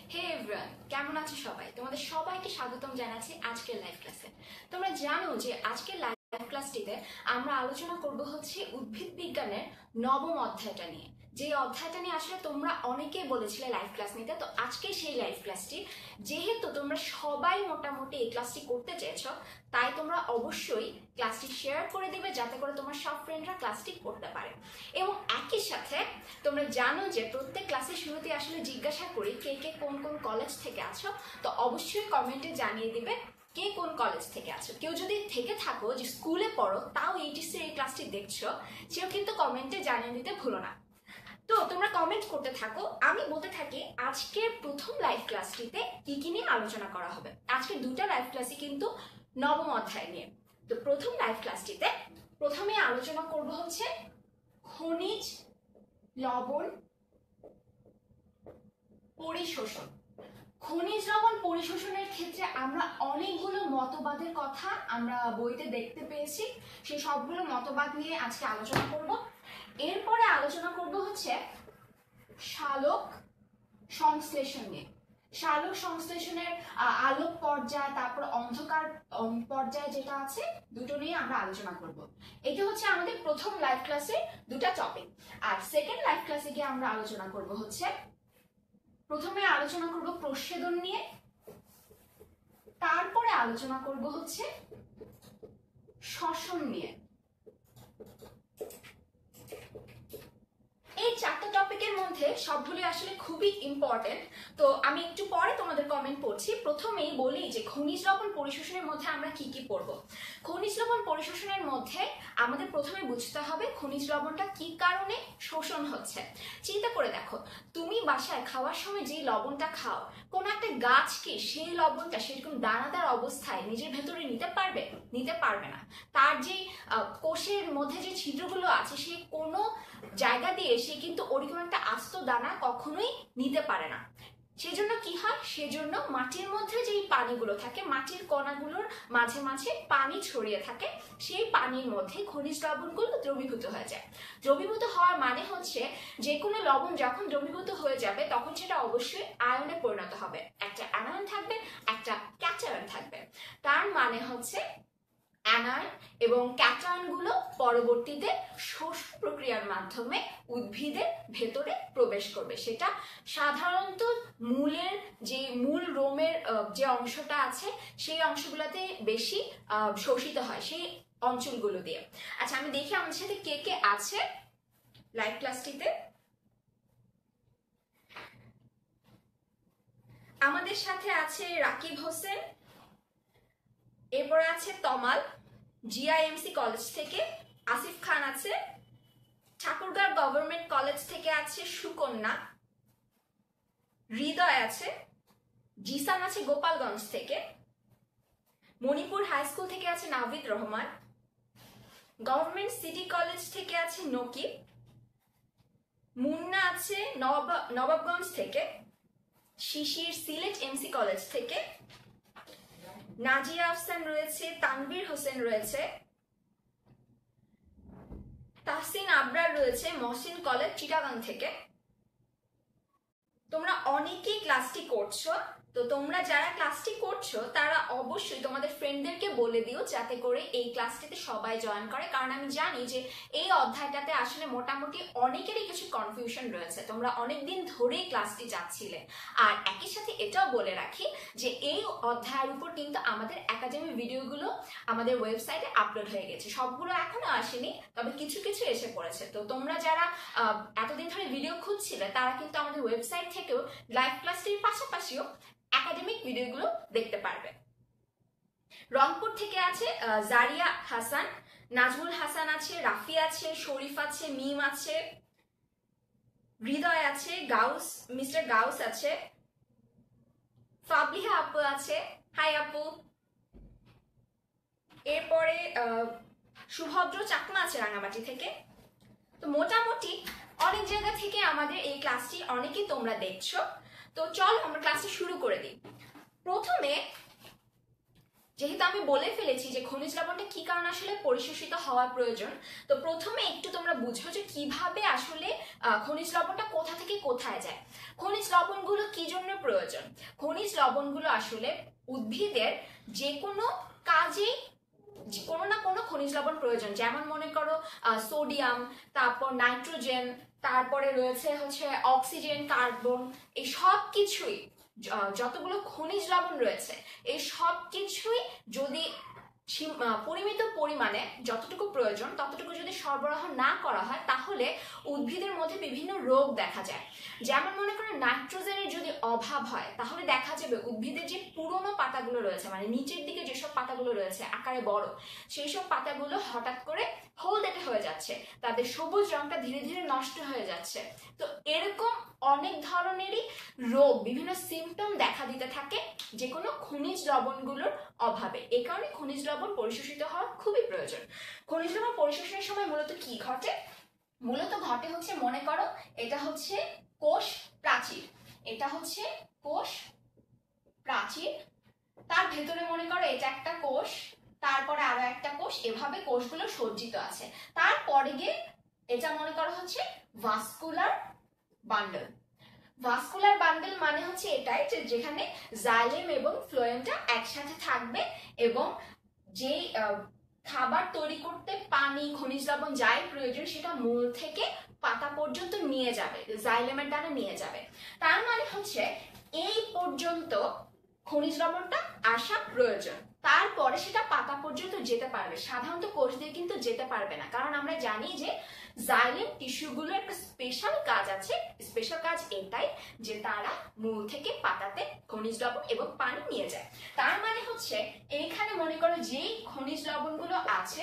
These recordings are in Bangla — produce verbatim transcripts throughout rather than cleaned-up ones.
হে এভরিওয়ান, কেমন আছো সবাই? তোমাদের সবাইকে স্বাগতম জানাচ্ছি আজকের লাইভ ক্লাসে। তোমরা জানো যে আজকের লাইভ ক্লাসটিতে আমরা আলোচনা করব হচ্ছে উদ্ভিদ বিজ্ঞানের নবম অধ্যায়টা নিয়ে। যে অধ্যায়টা নিয়ে আসলে তোমরা অনেকেই বলেছিলে লাইভ ক্লাস নিতে, তো আজকে সেই লাইভ ক্লাসটি। যেহেতু তোমরা সবাই মোটামুটি এই ক্লাসটি করতে চেয়েছো, তাই তোমরা অবশ্যই ক্লাসটি শেয়ার করে দিবে যাতে করে তোমার সব ফ্রেন্ডরা ক্লাসটি করতে পারে। এবং একই সাথে তোমরা জানো যে প্রত্যেক ক্লাসের শুরুতে আসলে জিজ্ঞাসা করি কে কে কোন কোন কলেজ থেকে আছো, তো অবশ্যই কমেন্টে জানিয়ে দিবে কে কোন কলেজ থেকে আছো। কেউ যদি থেকে থাকো যে স্কুলে পড়ো তাও এইচএসসি এই ক্লাসটি দেখছো, সেও কিন্তু কমেন্টে জানিয়ে দিতে ভুলো না। তো তোমরা কমেন্ট করতে থাকো, আমি বলতে থাকি আজকের প্রথম লাইভ ক্লাসটিতে কি কি নিয়ে আলোচনা করা হবে। আজকে দুটা লাইভ ক্লাসই কিন্তু নবম অধ্যায় নিয়ে। তো প্রথম লাইভ ক্লাসটিতে প্রথমে আলোচনা করব হচ্ছে খনিজ লবণ পরিশোষণ। খনিজ লবণ পরিশোষণের ক্ষেত্রে আমরা অনেকগুলো মতবাদের কথা আমরা বইতে দেখতে পেয়েছি, সেই সবগুলো মতবাদ নিয়ে আজকে আলোচনা করব। এরপরে আলোচনা করব হচ্ছে সালোক সংশ্লেষণ নিয়ে। সালোক সংশ্লেষণের আলোক পর্যায়, তারপর অন্ধকার পর্যায় যেটা আছে, দুটো নিয়ে আমরা আলোচনা করব। এটা হচ্ছে আমাদের প্রথম লাইভ ক্লাসের দুটা টপিক। আর সেকেন্ড লাইভ ক্লাসে গিয়ে আমরা আলোচনা করব হচ্ছে, প্রথমে আলোচনা করব প্রচ্ছেদন নিয়ে, তারপরে আলোচনা করব হচ্ছে শ্বসন নিয়ে। এই চারটা টপিকের মধ্যে সবগুলো আসলে খুবই ইম্পর্টেন্ট, তো আমি একটু পরে তোমাদের কমেন্ট পড়ছি। প্রথমেই বলি যে খনিজ লবণ পরিশোষণের মধ্যে আমরা কি কি পড়ব। খনিজ লবণ পরিশোষণের মধ্যে আমাদের প্রথমে বুঝতে হবে খনিজ লবণটা কি কারণে শোষণ হচ্ছে। চিন্তা করে দেখো, তুমি বাসায় খাওয়ার সময় যে লবণটা খাও, কোন একটা গাছ কি সেই লবণটা সেরকম দানাদার অবস্থায় নিজের ভেতরে নিতে পারবে? নিতে পারবে না। তার যে কোষের মধ্যে যে ছিদ্রগুলো আছে, সে কোনো জায়গা দিয়ে সে কিন্তু ওরকম একটা আস্ত দানা কখনোই নিতে পারে না। সেজন্য কি হয়, সেজন্য মাটির মধ্যে যেই পানিগুলো থাকে, মাটির কণাগুলোর মাঝে মাঝে পানি ছড়িয়ে থাকে, সেই পানির মধ্যে খনিজ লবণগুলো দ্রবীভূত হয়ে যায়। দ্রবীভূত হওয়ার মানে হচ্ছে যে কোনো লবণ যখন দ্রবীভূত হয়ে যাবে তখন সেটা অবশ্যই আয়নে পরিণত হবে। একটা অ্যানায়ন থাকবে, একটা ক্যাটায়ন থাকবে। তার মানে হচ্ছে অ্যানায়ন এবং ক্যাটায়নগুলো পরবর্তীতে শোষণ প্রক্রিয়ার মাধ্যমে উদ্ভিদের ভেতরে প্রবেশ করবে। সেটা সাধারণত মূলের যে মূল রোমের যে অংশটা আছে, সেই অংশগুলোতে বেশি শোষিত হয়, সেই অঞ্চলগুলো দিয়ে। আচ্ছা, আমি দেখি আমাদের সাথে কে কে আছে লাইভ ক্লাসটিতে। আমাদের সাথে আছে রাকিব হোসেন, এরপরে আছে তমাল জিআইএমসি কলেজ থেকে, আসিফ খান আছে, ঠাকুরগাঁও গভর্নমেন্ট কলেজ থেকে আছে সুকন্যা, হৃদয় আছে, জিসান আছে গোপালগঞ্জ থেকে, মণিপুর হাই স্কুল থেকে আছে Navid Rahman, government city college থেকে আছে নকিব, মুন্না আছে নবাবগঞ্জ থেকে, শিশির সিলেট এমসি কলেজ থেকে, নাজিয়া আফসান রয়েছে, তানভীর হোসেন রয়েছে, তাহসিন আবরার রয়েছে মহসিন কলেজ চিটাগাং থেকে। তোমরা অনেকেই ক্লাসটি করছো, তো তোমরা যারা ক্লাসটি করছো তারা অবশ্যই তোমাদের ফ্রেন্ডদেরকে বলে দিও যাতে করে এই ক্লাসটিতে সবাই জয়েন করে, কারণ আমি জানি যে এই অধ্যায়টাতে আসলে মোটামুটি অনেকেরই কিছু কনফিউশন রয়েছে। তোমরা অনেকদিন ধরেই ক্লাসটি যাচ্ছিলে। আর একই সাথে এটাও বলে রাখি যে এই অধ্যায়ের উপর কিন্তু আমাদের একাডেমি ভিডিওগুলো আমাদের ওয়েবসাইটে আপলোড হয়ে গেছে। সবগুলো এখনো আসেনি, তবে কিছু কিছু এসে পড়েছে। তো তোমরা যারা এতদিন ধরে ভিডিও খুঁজছিলে তারা কিন্তু আমাদের ওয়েবসাইট থেকেও লাইভ ক্লাসটির পাশাপাশিও একাডেমিক ভিডিওগুলো দেখতে পারবে। রংপুর থেকে আছে জারিয়া হাসান, নাজমুল হাসান আছে, রাফি আছে, শরীফ আছে, মিম আছে, হৃদয় আছে, গাউস মিস্টার গাউস আছে, ফাবলিহা আপু আছে, হাই আপু। এরপরে সুভদ্র চাকমা আছে রাঙামাটি থেকে। তো মোটামুটি অনেক জায়গা থেকে আমাদের এই ক্লাসটি অনেকেই তোমরা দেখছো। তো চল আমরা ক্লাসটি শুরু করে দিই। প্রথমে যেহেতু আমি বলে ফেলেছি যে খনিজ লবণটা কি কারণে আসলে পরিশোষিত হওয়া প্রয়োজন, তো প্রথমে একটু তোমরা বুঝো যে কিভাবে আসলে খনিজ লবণটা কোথা থেকে কোথায় যায়। খনিজ লবণগুলো কি জন্য প্রয়োজন? খনিজ লবণগুলো আসলে উদ্ভিদের যে কোনো কাজেই কোনো না কোনো খনিজ লবণ প্রয়োজন। যেমন মনে করো সোডিয়াম, তারপর নাইট্রোজেন, তারপরে রয়েছে হচ্ছে অক্সিজেন, কার্বন, এই সব কিছুই যতগুলো খনিজ লবণ রয়েছে এই সব কিছুই যদি পরিমিত পরিমাণে যতটুকু প্রয়োজন ততটুকু যদি সরবরাহ না করা হয় তাহলে উদ্ভিদের মধ্যে বিভিন্ন রোগ দেখা যায়। যেমন মনে করো নাইট্রোজেনের যদি অভাব হয় তাহলে দেখা যাবে উদ্ভিদের যে পুরনো পাতাগুলো রয়েছে, মানে নিচের দিকে যেসব পাতাগুলো রয়েছে আকারে বড়, সেই সব পাতাগুলো হঠাৎ করে হলদেটে হয়ে যাচ্ছে, তাদের সবুজ রংটা ধীরে ধীরে নষ্ট হয়ে যাচ্ছে। তো এরকম অনেক ধরনেরই রোগ, বিভিন্ন সিমটম দেখা দিতে থাকে যে কোনো খনিজ লবণগুলোর অভাবে। এই কারণে খনিজ লবণ পরিশোষিত হওয়া খুবই প্রয়োজন। খনিজ লবণ পরিশোষণের সময় মূলত কি ঘটে? মূলত ঘটে হচ্ছে, মনে করো এটা হচ্ছে কোষ প্রাচীর, এটা হচ্ছে কোষ প্রাচীর, তার ভেতরে মনে করো এটা একটা কোষ, তারপরে আরো একটা কোষ, এভাবে কোষগুলো সজ্জিত আছে। তারপরে গিয়ে এটা মনে করো হচ্ছে ভাস্কুলার বান্ডল। ভাস্কুলার বান্ডল মানে হচ্ছে এটাই যে যেখানে জাইলেম এবং ফ্লোয়েমটা একসাথে থাকবে এবং যে খাবার তৈরি করতে পানি, খনিজ লবণ যাই প্রয়োজন সেটা মূল থেকে পাতা পর্যন্ত নিয়ে যাবে, জাইলেমের দ্বারা নিয়ে যাবে। তার মানে হচ্ছে এই পর্যন্ত খনিজ লবণটা আসা প্রয়োজন, তারপরে সেটা পাতা পর্যন্ত যেতে পারবে। সাধারণত কোষ দিয়ে কিন্তু যেতে পারবে না, কারণ আমরা জানি যে জাইলেম টিস্যুগুলো একটা স্পেশাল কাজ আছে। স্পেশাল কাজ এটাই যে তারা মূল থেকে পাতাতে খনিজ লবণ এবং পানি নিয়ে যায়। তার মানে হচ্ছে এইখানে মনে করো যেই খনিজ লবণগুলো আছে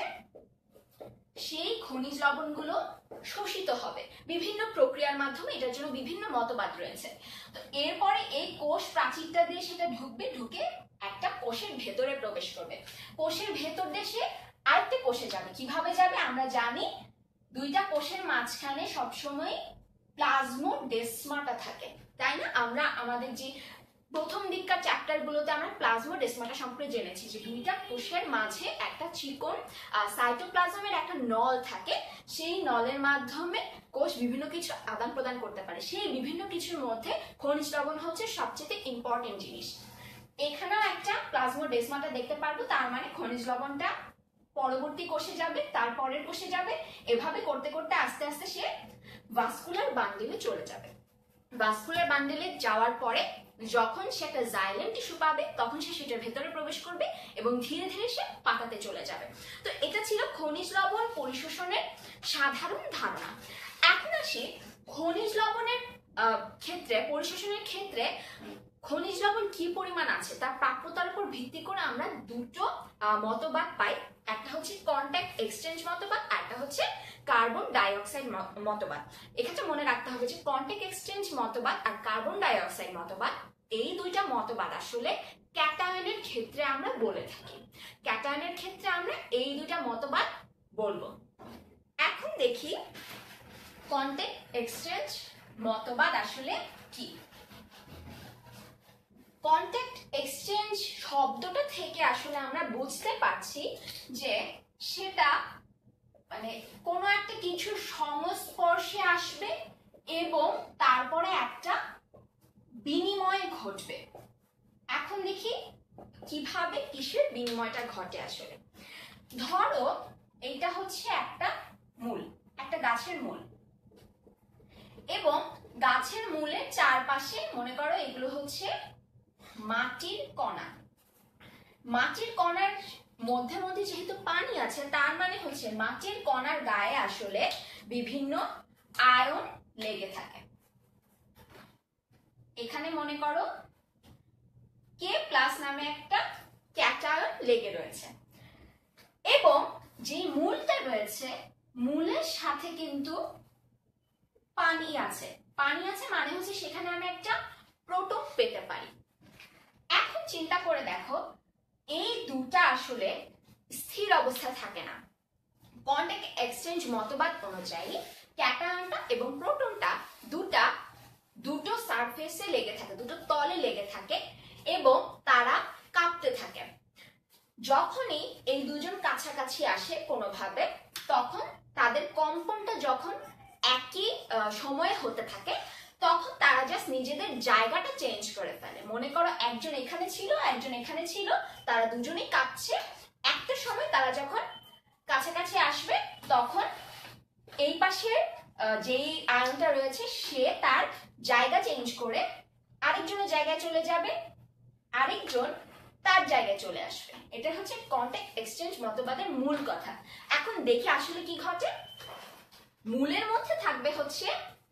সেই খনিজ লবণগুলো শোষিত হবে বিভিন্ন প্রক্রিয়ার মাধ্যমে। এটার জন্য বিভিন্ন মতবাদ রয়েছে। তো এরপরে এই কোষ প্রাচীরটা দিয়ে সেটা ঢুকবে, ঢুকে একটা কোষের ভেতরে প্রবেশ করবে। কোষের ভেতর দিয়ে সে আরেকটা কোষে যাবে। কিভাবে যাবে? আমরা জানি দুইটা কোষের মাঝখানে সবসময় প্লাজমোডেসমাটা থাকে, তাই না? আমরা আমাদের যে প্রথম দিককার চ্যাপ্টার গুলোতে আমরা প্লাজমোডেসমাটা সম্পর্কে জেনেছি যে দুইটা কোষের মাঝে একটা চিকন সাইটোপ্লাজমের একটা নল থাকে। সেই নলের মাধ্যমে কোষ বিভিন্ন কিছু আদান প্রদান করতে পারে। সেই বিভিন্ন কিছুর মধ্যে খনিজ লবণ হচ্ছে সবচেয়ে ইম্পর্টেন্ট জিনিস। এখানেও একটা প্লাজমোডেসমাটা দেখতে পারবো, তার মানে খনিজ লবণটা পরবর্তী কোষে যাবে, তারপরের কোষে যাবে, এভাবে করতে করতে আস্তে আস্তে সে ভাস্কুলার বান্ডেলে চলে যাবে। ভাস্কুলার বান্ডেলে যাওয়ার পরে যখন সে একটা জাইলেম টিস্যু পাবে তখন সে সেটার ভেতরে প্রবেশ করবে এবং ধীরে ধীরে সে পাতাতে চলে যাবে। তো এটা ছিল খনিজ লবণ পরিশোষণের সাধারণ ধারণা। এখন আসি খনিজ লবণের ক্ষেত্রে, পরিশোষণের ক্ষেত্রে খনিজ লবণ কি পরিমাণ আছে তার প্রাপ্যতার উপর ভিত্তি করে আমরা দুটো মতবাদ পাই। একটা হচ্ছে কন্ট্যাক্ট এক্সচেঞ্জ মতবাদ, আর একটা হচ্ছে কার্বন ডাইঅক্সাইড মতবাদ। এক্ষেত্রে মনে রাখতে হবে যে কন্ট্যাক্ট এক্সচেঞ্জ মতবাদ আর কার্বন ডাইঅক্সাইড মতবাদ, এই দুইটা মতবাদ আসলে ক্যাটায়নের ক্ষেত্রে আমরা বলে থাকি। ক্যাটায়নের ক্ষেত্রে আমরা এই দুইটা মতবাদ বলবো। এখন দেখি কন্ট্যাক্ট এক্সচেঞ্জ মতবাদ আসলে কি। কন্ট্যাক্ট এক্সচেঞ্জ শব্দটা থেকে আসলে আমরা বুঝতে পারছি যে সেটা মানে কোনো একটা কিছুর সংস্পর্শে আসবে এবং তারপরে একটা বিনিময় ঘটবে। এখন দেখি কিভাবে কিসের বিনিময়টা ঘটে আসলে। ধরো এইটা হচ্ছে একটা মূল, একটা গাছের মূল, এবং গাছের মূলের চারপাশে মনে করো এগুলো হচ্ছে মাটির কণা। মাটির কণার মধ্যে মধ্যে যেহেতু পানি আছে তার মানে হচ্ছে মাটির কণার গায়ে আসলে বিভিন্ন আয়ন লেগে থাকে। এখানে মনে করো কে প্লাস নামে একটা ক্যাটায়ন লেগে রয়েছে এবং যে মূলটা রয়েছে মূলের সাথে কিন্তু পানি আছে। পানি আছে মানে হচ্ছে সেখানে আমি একটা প্রোটন পেতে পারি। এখন চিন্তা করে দেখো এই দুটা আসলে স্থির অবস্থা থাকে না। কন্ট্যাক্ট এক্সচেঞ্জ মতবাদ অনুযায়ী ক্যাটায়নটা এবং প্রোটনটা দুটা দুটো সারফেসে লেগে থাকে, দুটো তলে লেগে থাকে এবং তারা কাঁপতে থাকে। যখনই এই দুজন কাছাকাছি আসে কোনোভাবে, তখন তাদের কম্পনটা যখন একই সময়ে হতে থাকে, তখন তারা জাস্ট নিজেদের জায়গাটা চেঞ্জ করে ফেলে। মনে করো একজন এখানে ছিল, একজন এখানে ছিল, তারা দুজনেই কাঁপছে। একটা সময় তারা যখন কাছাকাছি আসবে, তখন এই পাশের যেই আয়নটা রয়েছে সে তার জায়গা চেঞ্জ করে আরেকজনের জায়গায় চলে যাবে, আরেকজন তার জায়গায় চলে আসবে। এটা হচ্ছে কন্টাক্ট এক্সচেঞ্জ মতবাদের মূল কথা। এখন দেখি আসলে কি ঘটে। মূলের মধ্যে থাকবে হচ্ছে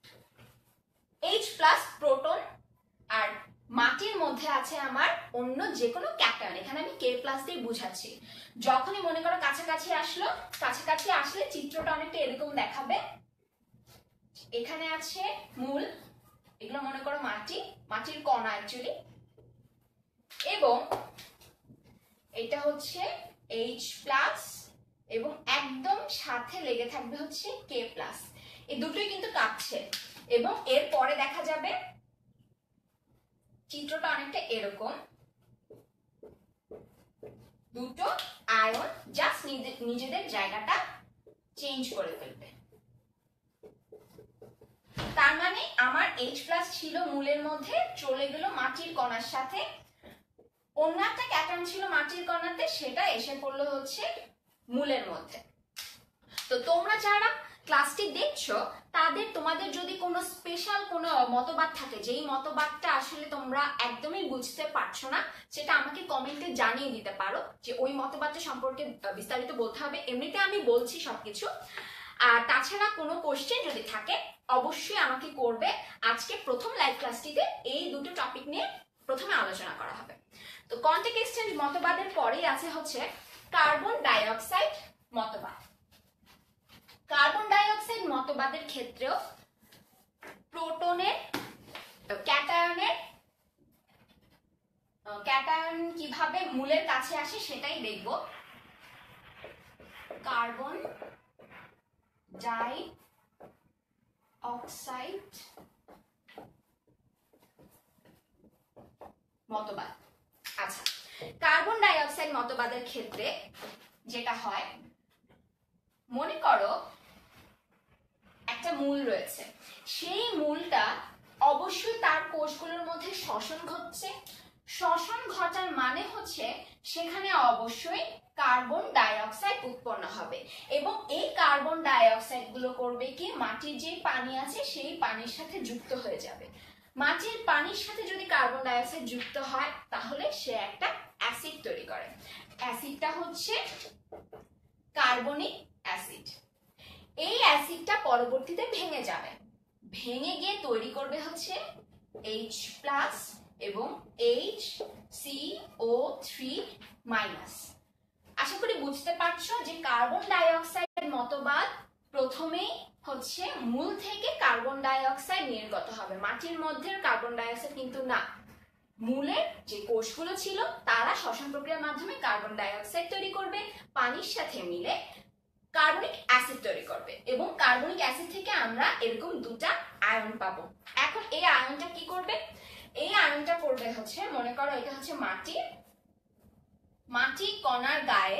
H প্লাস প্রোটন, আর মাটির মধ্যে আছে আমার অন্য যে কোনো ক্যাটায়ন। এখানে আমি K প্লাস দিয়ে বুঝাচ্ছি। যখনই মনে করো কাছাকাছি আসলো, কাছাকাছি আসলে চিত্রটা অনেকটা এরকম দেখাবে। এখানে আছে মূল, এগুলো মনে করো মাটি, মাটির কণা অ্যাকচুয়ালি, এবং এটা হচ্ছে H প্লাস এবং একদম সাথে লেগে থাকবে হচ্ছে K প্লাস। এই দুটোই কিন্তু কাঁপছে, এবং এর পরে দেখা যাবে চিত্রটা অনেকটা এরকম। দুটো আয়ন জাস্ট নিজেদের জায়গাটা চেঞ্জ করে ফেলবে। তার মানে আমার H প্লাস ছিল মূলের মধ্যে, চলে গেল মাটির কণার সাথে। অন্য একটা ক্যাটায়ন ছিল মাটির কণাতে, সেটা এসে পড়লো হচ্ছে মূলের মধ্যে। তো তোমরা যারা ক্লাসটি দেখছো, তাদের তোমাদের যদি কোনো স্পেশাল কোনো মতবাদ থাকে, যেই মতবাদটা আসলে তোমরা একদমই বুঝতে পারছো না, সেটা আমাকে কমেন্টে জানিয়ে দিতে পারো যে ওই মতবাদটা সম্পর্কে বিস্তারিত বলতে হবে। এমনিতে আমি বলছি সবকিছু। আর তাছাড়া কোনো কোশ্চেন যদি থাকে অবশ্যই আমাকে করবে। আজকে প্রথম লাইভ ক্লাসটিতে এই দুটো টপিক নিয়ে প্রথমে আলোচনা করা হবে। তো কন্টাক্ট এক্সচেঞ্জ মতবাদের পরেই আছে হচ্ছে কার্বন ডাইঅক্সাইড মতবাদ। কার্বন ডাইঅক্সাইড মতবাদের ক্ষেত্রেও প্রোটনের ক্যাটায়নের ক্যাটায়ন কিভাবে মূলের কাছে আসে সেটাই দেখব। কার্বন ডাই অক্সাইড মতবাদ। আচ্ছা, কার্বন ডাই অক্সাইড মতবাদের ক্ষেত্রে যেটা হয়, মনে করো একটা মূল রয়েছে, সেই মূলটা অবশ্যই তার কোষগুলোর মধ্যে শ্বসন ঘটছে। শ্বসন ঘটার মানে হচ্ছে সেখানে অবশ্যই কার্বন ডাই অক্সাইড উৎপন্ন হবে, এবং এই কার্বন ডাই অক্সাইড গুলো করবে কি, মাটির যে পানি আছে সেই পানির সাথে যুক্ত হয়ে যাবে। মাটির পানির সাথে যদি কার্বন ডাই অক্সাইড যুক্ত হয়, তাহলে সে একটা অ্যাসিড তৈরি করে। অ্যাসিডটা হচ্ছে কার্বনিক অ্যাসিড। এই অ্যাসিডটা পরবর্তীতে ভেঙে যাবে, ভেঙে গিয়ে তৈরি করবে হচ্ছে H প্লাস এবং H C O three minus. আশা করি বুঝতে পারছো যে কার্বন ডাই অক্সাইড মতবাদ প্রথমেই হচ্ছে মূল থেকে কার্বন ডাই অক্সাইড নির্গত হবে, মাটির মধ্যে কার্বন ডাই অক্সাইড কিন্তু না। মূলের যে কোষগুলো ছিল তারা শ্বসন প্রক্রিয়ার মাধ্যমে কার্বন ডাই অক্সাইড তৈরি করবে, পানির সাথে মিলে কার্বনিক অ্যাসিড তৈরি করবে, এবং কার্বনিক অ্যাসিড থেকে আমরা এরকম দুটা আয়ন পাবো। এখন এই আয়নটা কি করবে? এই আয়নটা করবে হচ্ছে, মনে করো এটা হচ্ছে মাটি, মাটি কণার গায়ে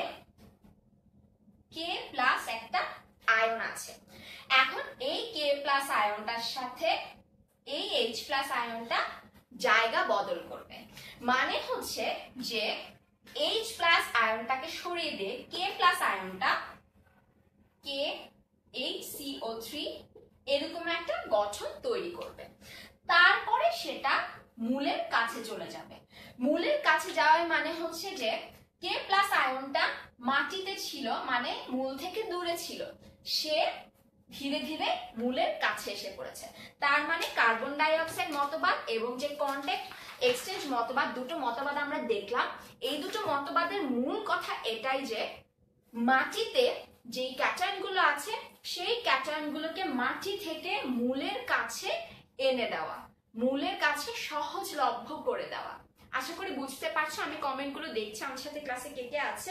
কে প্লাস একটা আয়ন আছে। এখন এই কে প্লাস আয়নটার সাথে এই এইচ প্লাস আয়নটা জায়গা বদল করবে। মানে হচ্ছে যে এইচ প্লাস আয়নটাকে সরিয়ে দিয়ে কে প্লাস আয়নটা কে এইচ সি ও থ্রি এরকম একটা গঠন তৈরি করবে। তারপরে সেটা মূলের কাছে চলে যাবে। মূলের কাছে যাওয়ার মানে হচ্ছে যে কে প্লাস আয়নটা মাটিতে ছিল, মানে মূল থেকে দূরে ছিল, সে ধীরে ধীরে মূলের কাছে এসে পড়েছে। তার মানে কার্বন ডাই অক্সাইড মতবাদ এবং যে কন্টাক্ট এক্সচেঞ্জ মতবাদ, দুটো মতবাদ আমরা দেখলাম। এই দুটো মতবাদের মূল কথা এটাই যে মাটিতে যেই ক্যাটায়ন গুলো আছে সেই ক্যাটায়ন গুলোকে মাটি থেকে মূলের কাছে এনে দেওয়া, মূলের কাছে সহজলভ্য করে দেওয়া। আশা করি বুঝতে পারছো। আমি কমেন্ট গুলো দেখছি আমার সাথে ক্লাসে কে কে আছে।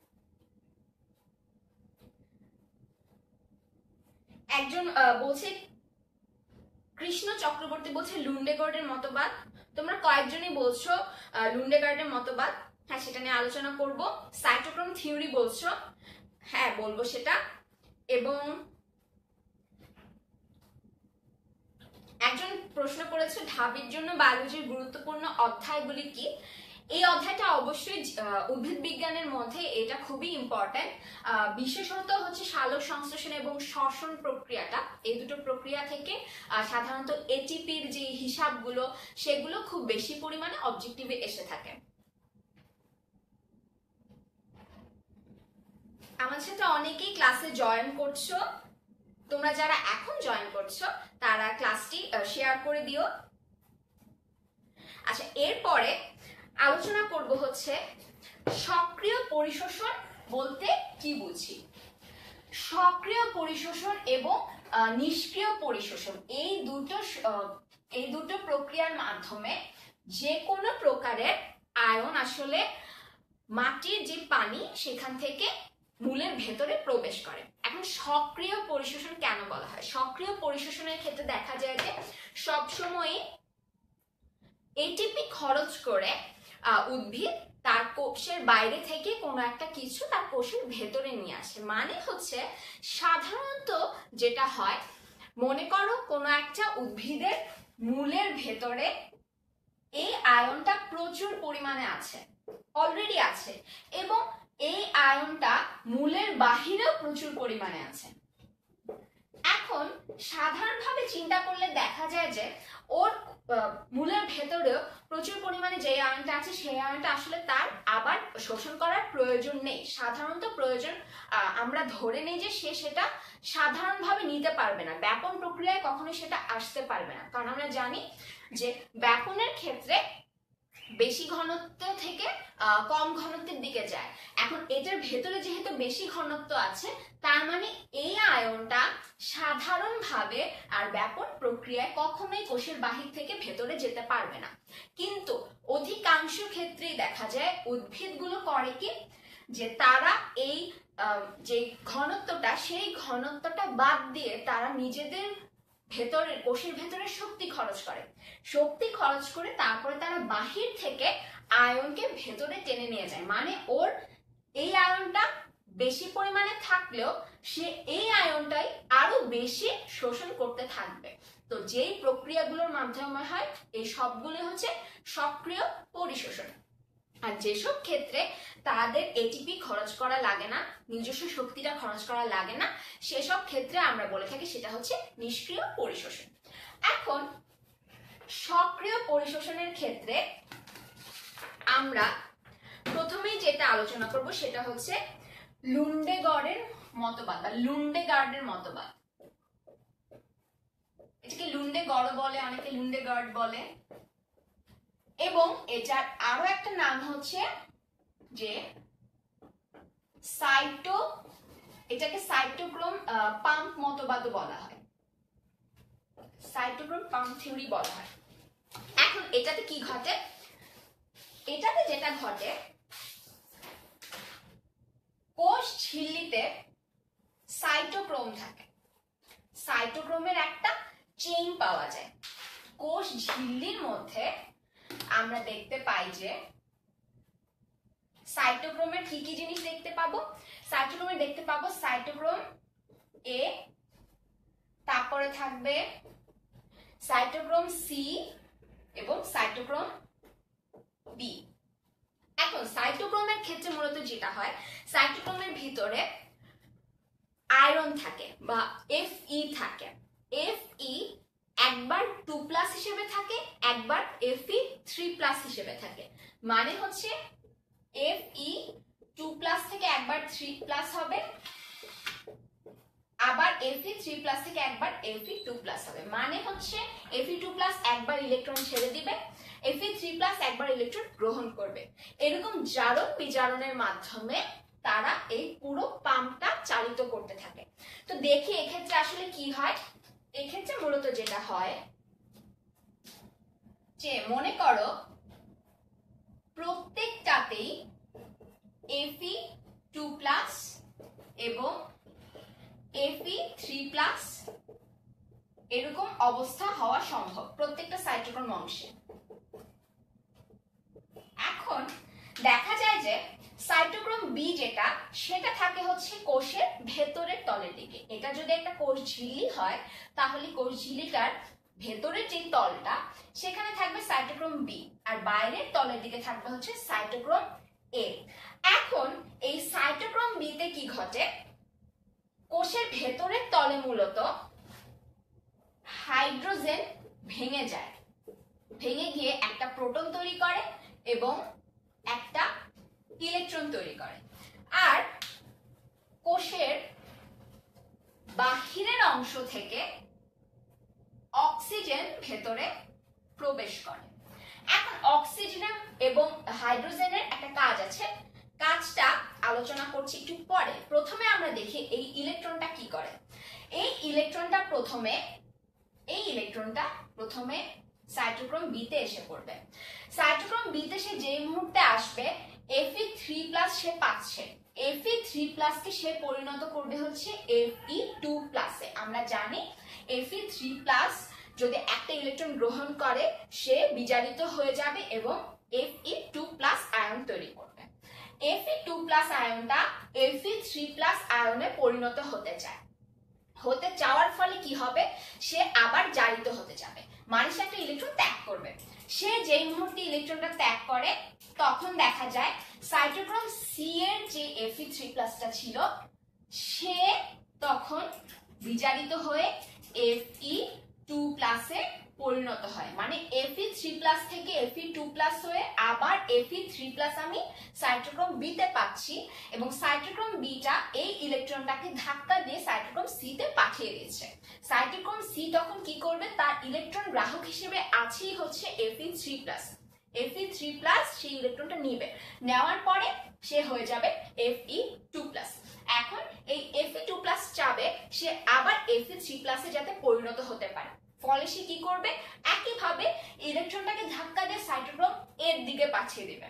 একজন বলছে, কৃষ্ণ চক্রবর্তী বলছে লুন্ডেগার্ডের মতবাদ। তোমরা কয়েকজনই বলছো লুন্ডেগার্ডের মতবাদ। হ্যাঁ সেটা নিয়ে আলোচনা করব। সাইটোক্রোম থিওরি বলছো, হ্যাঁ বলবো সেটা। এবং একজন প্রশ্ন করেছে ঢাবির জন্য বায়োলজির গুরুত্বপূর্ণ অধ্যায়গুলি কি। এই অধ্যায়টা অবশ্যই উদ্ভিদ বিজ্ঞানের মধ্যে এটা খুবই ইম্পর্টেন্ট, বিশেষত হচ্ছে সালোক সংশ্লেষণ এবং শ্বসন প্রক্রিয়াটা, এই দুটো প্রক্রিয়া থেকে সাধারণত এটিপির যে হিসাবগুলো সেগুলো খুব বেশি পরিমাণে অবজেক্টিভে এসে থাকে। আমার সাথে অনেকেই ক্লাসে জয়েন করছো, তোমরা যারা এখন জয়েন করছো তারা ক্লাসটি শেয়ার করে দিও। আচ্ছা, এরপরে আলোচনা করব হচ্ছে সক্রিয় পরিশোষণ বলতে কি বুঝি। সক্রিয় পরিশোষণ এবং নিষ্ক্রিয় পরিশোষণ এই দুটো এই দুটো প্রক্রিয়ার মাধ্যমে যে কোনো প্রকারের আয়ন আসলে মাটির যে পানি সেখান থেকে মূলের ভেতরে প্রবেশ করে। এখন সক্রিয় পরিশোষণ কেন বলা হয়? সক্রিয় পরিশোষণের ক্ষেত্রে দেখা যায় যে সবসময় এটিপি খরচ করে উদ্ভিদ তার কোষের বাইরে থেকে কোনো একটা কিছু তার কোষের ভেতরে নিয়ে আসে। মানে হচ্ছে সাধারণত যেটা হয়, মনে করো কোনো একটা উদ্ভিদের মূলের ভেতরে এই আয়নটা প্রচুর পরিমাণে আছে, অলরেডি আছে, এবং এই আয়নটা মূলের বাহিরেও প্রচুর পরিমাণে আছে। এখন সাধারণভাবে চিন্তা করলে দেখা যায় যে ওর মূলের ভেতরেও প্রচুর পরিমাণে যে আয়নটা আছে সেই আয়নটা আসলে তার আবার শোষণ করার প্রয়োজন নেই। সাধারণত প্রয়োজন আমরা ধরে নেই যে সে সেটা সাধারণভাবে নিতে পারবে না, ব্যাপন প্রক্রিয়ায় কখনোই সেটা আসতে পারবে না। কারণ আমরা জানি যে ব্যাপনের ক্ষেত্রে বেশি ঘনত্ব থেকে কম ঘনত্বের দিকে যায়। এখন এটার ভেতরে যেহেতু বেশি ঘনত্ব আছে, তার মানে এই আয়নটা সাধারণভাবে আর ব্যাপন প্রক্রিয়ায় কখনোই কোষের বাহির থেকে ভেতরে যেতে পারবে না। কিন্তু অধিকাংশ ক্ষেত্রেই দেখা যায় উদ্ভিদগুলো করে কি, যে তারা এই যে ঘনত্বটা সেই ঘনত্বটা বাদ দিয়ে তারা নিজেদের ভেতরে কোষের ভেতরে শক্তি খরচ করে, শক্তি খরচ করে তারপরে তারা বাহির থেকে আয়নকে ভেতরে টেনে নিয়ে যায়। মানে ওর এই আয়নটা বেশি পরিমাণে থাকলেও সে এই আয়নটাই আরো বেশি শোষণ করতে থাকবে। তো যেই প্রক্রিয়াগুলোর মাধ্যমে হয় এই সবগুলো হচ্ছে সক্রিয় পরিশোষণ। আর যেসব ক্ষেত্রে তাদের এটিপি খরচ করা লাগে না, নিজস্ব শক্তিটা খরচ করা লাগে না, সেসব ক্ষেত্রে আমরা বলে থাকি সেটা হচ্ছে নিষ্ক্রিয় পরিশোষণ। এখন সক্রিয় পরিশোষণের ক্ষেত্রে আমরা প্রথমেই যেটা আলোচনা করব সেটা হচ্ছে লুন্ডেগার্ডের মতবাদ বা লুন্ডেগার্ডের মতবাদ। এটাকে লুন্ডেগার্ড বলে, অনেকে লুন্ডেগার্ড বলে। এবং এটার আরো একটা নাম হচ্ছে যে সাইটো, এটাকে সাইটোক্রোম পাম্প মতবাদও বলা হয়, সাইটোক্রোম পাম্প থিওরি বলা হয়। এখন এটাতে কি ঘটে? এটাতে যেটা ঘটে, কোষ ঝিল্লিতে সাইটোক্রোম থাকে, সাইটোক্রোমের একটা চেইন পাওয়া যায়। কোষ ঝিল্লির মধ্যে আমরা দেখতে পাই যে সাইটোক্রোমের কি কি জিনিস দেখতে পাবো? সাইটোক্রোমে দেখতে পাবো সাইটোক্রোম এ, তারপরে থাকবে সাইটোক্রোম সি এবং সাইটোক্রোম বি। এখন সাইটোক্রোমের ক্ষেত্রে মূলত যেটা হয়, সাইটোক্রোমের ভিতরে আয়রন থাকে বা এফ ই থাকে। এফ ই একবার টু প্লাস হিসেবে থাকে, একবার এফ ই থ্রি প্লাস হিসেবে থাকে। মানে হচ্ছে এফ ই টু প্লাস থেকে একবার থ্রি প্লাস হবে, আবার এফ ই থ্রি প্লাস থেকে একবার এফ ই টু প্লাস হবে। মানে হচ্ছে এফ ই টু প্লাস একবার ইলেকট্রন ছেড়ে দিবে, এফ ই থ্রি প্লাস একবার ইলেকট্রন গ্রহণ করবে। এরকম জারণ বিজারণের মাধ্যমে তারা এই পুরো পাম্পটা চালিত করতে থাকে। তো দেখি এক্ষেত্রে আসলে কি হয়। এক্ষেত্রে মূলত যেটা হয় যে মনে করো প্রত্যেকটাতেই এফ ই টু প্লাস এবং এফ ই থ্রি প্লাস এরকম অবস্থা হওয়া সম্ভব প্রত্যেকটা সাইটোক্রোম অংশে। এখন দেখা যায় যে সাইটোক্রোম বি যেটা সেটা থাকে হচ্ছে কোষের ভেতরের তলের দিকে। এটা যদি একটা কোষ ঝিল্লি হয় তাহলে কোষ ঝিল্লিটার ভেতরের যে তলটা সেখানে থাকবে সাইটোক্রোম বি, আর বাইরের তলের দিকে থাকবে হচ্ছে সাইটোক্রোম এ। এখন এই সাইটোক্রোম বি তে কি ঘটে, কোষের ভেতরের তলে মূলত হাইড্রোজেন ভেঙে যায়, ভেঙে গিয়ে একটা প্রোটন তৈরি করে এবং একটা ইলেকট্রন তৈরি করে। আর কোষের বাহিরের অংশ থেকে অক্সিজেন ভেতরে প্রবেশ করে। এখন অক্সিজেন এবং হাইড্রোজেনের একটা কাজ আছে, কাজটা আলোচনা করছি একটু পরে। প্রথমে আমরা দেখি এই ইলেকট্রনটা কি করে। এই ইলেকট্রনটা প্রথমে এই ইলেকট্রনটা প্রথমে সাইটোক্রোম বি তে এসে পড়বে। সাইটোক্রোম বি তে সে যে মুহূর্তে আসবে এফ ই থ্রি প্লাস সে পাচ্ছে, এফ ই থ্রি প্লাস কে সে পরিণত করবে হচ্ছে এফ ই টু প্লাসে। আমরা জানি এফ ই থ্রি প্লাস যদি একটা ইলেকট্রন গ্রহণ করে সে বিজারিত হয়ে যাবে এবং এফ ই টু প্লাস আয়ন তৈরি করবে। এফ ই টু প্লাস আয়নটা এফ ই থ্রি প্লাস আয়নে পরিণত হতে চায়, হতে চাওয়ার ফলে কি হবে, সে আবার জারিত হতে যাবে, মানে সে একটা ইলেকট্রন ত্যাগ করবে। সে যেই মুহূর্তে ইলেকট্রনটা ত্যাগ করে তখন দেখা যায় সাইটোক্রোম সি এর যে এফ ই থ্রি প্লাসটা ছিল সে তখন বিজারিত হয়ে এফ ই টু প্লাসে পরিণত হয়, মানে এফ ই থ্রি প্লাস থেকে এফ ই টু প্লাস হয়ে আবার এফ ই থ্রি প্লাস আমি সাইটোক্রোম বি তে পাচ্ছি এবং সাইটোক্রোম বি টা এই ইলেকট্রনটাকে ধাক্কা দিয়ে সাইটোক্রোম সি তে পাঠিয়ে দিয়েছে। সাইটোক্রোম সি তখন কি করবে, তার ইলেকট্রন গ্রাহক হিসেবে আছেই হচ্ছে F E three plus. F E three plus সেই ইলেকট্রনটা নিবে, নেওয়ার পরে সে হয়ে যাবে এফ ই টু প্লাস। এখন এই এফ ই টু প্লাস চাবে সে আবার এফ ই থ্রি প্লাসে যাতে পরিণত হতে পারে, ফলে সে কি করবে, একইভাবে ইলেকট্রনটাকে ধাক্কা দিয়ে সাইটোক্রোম এর দিকে পাঠিয়ে দিবে।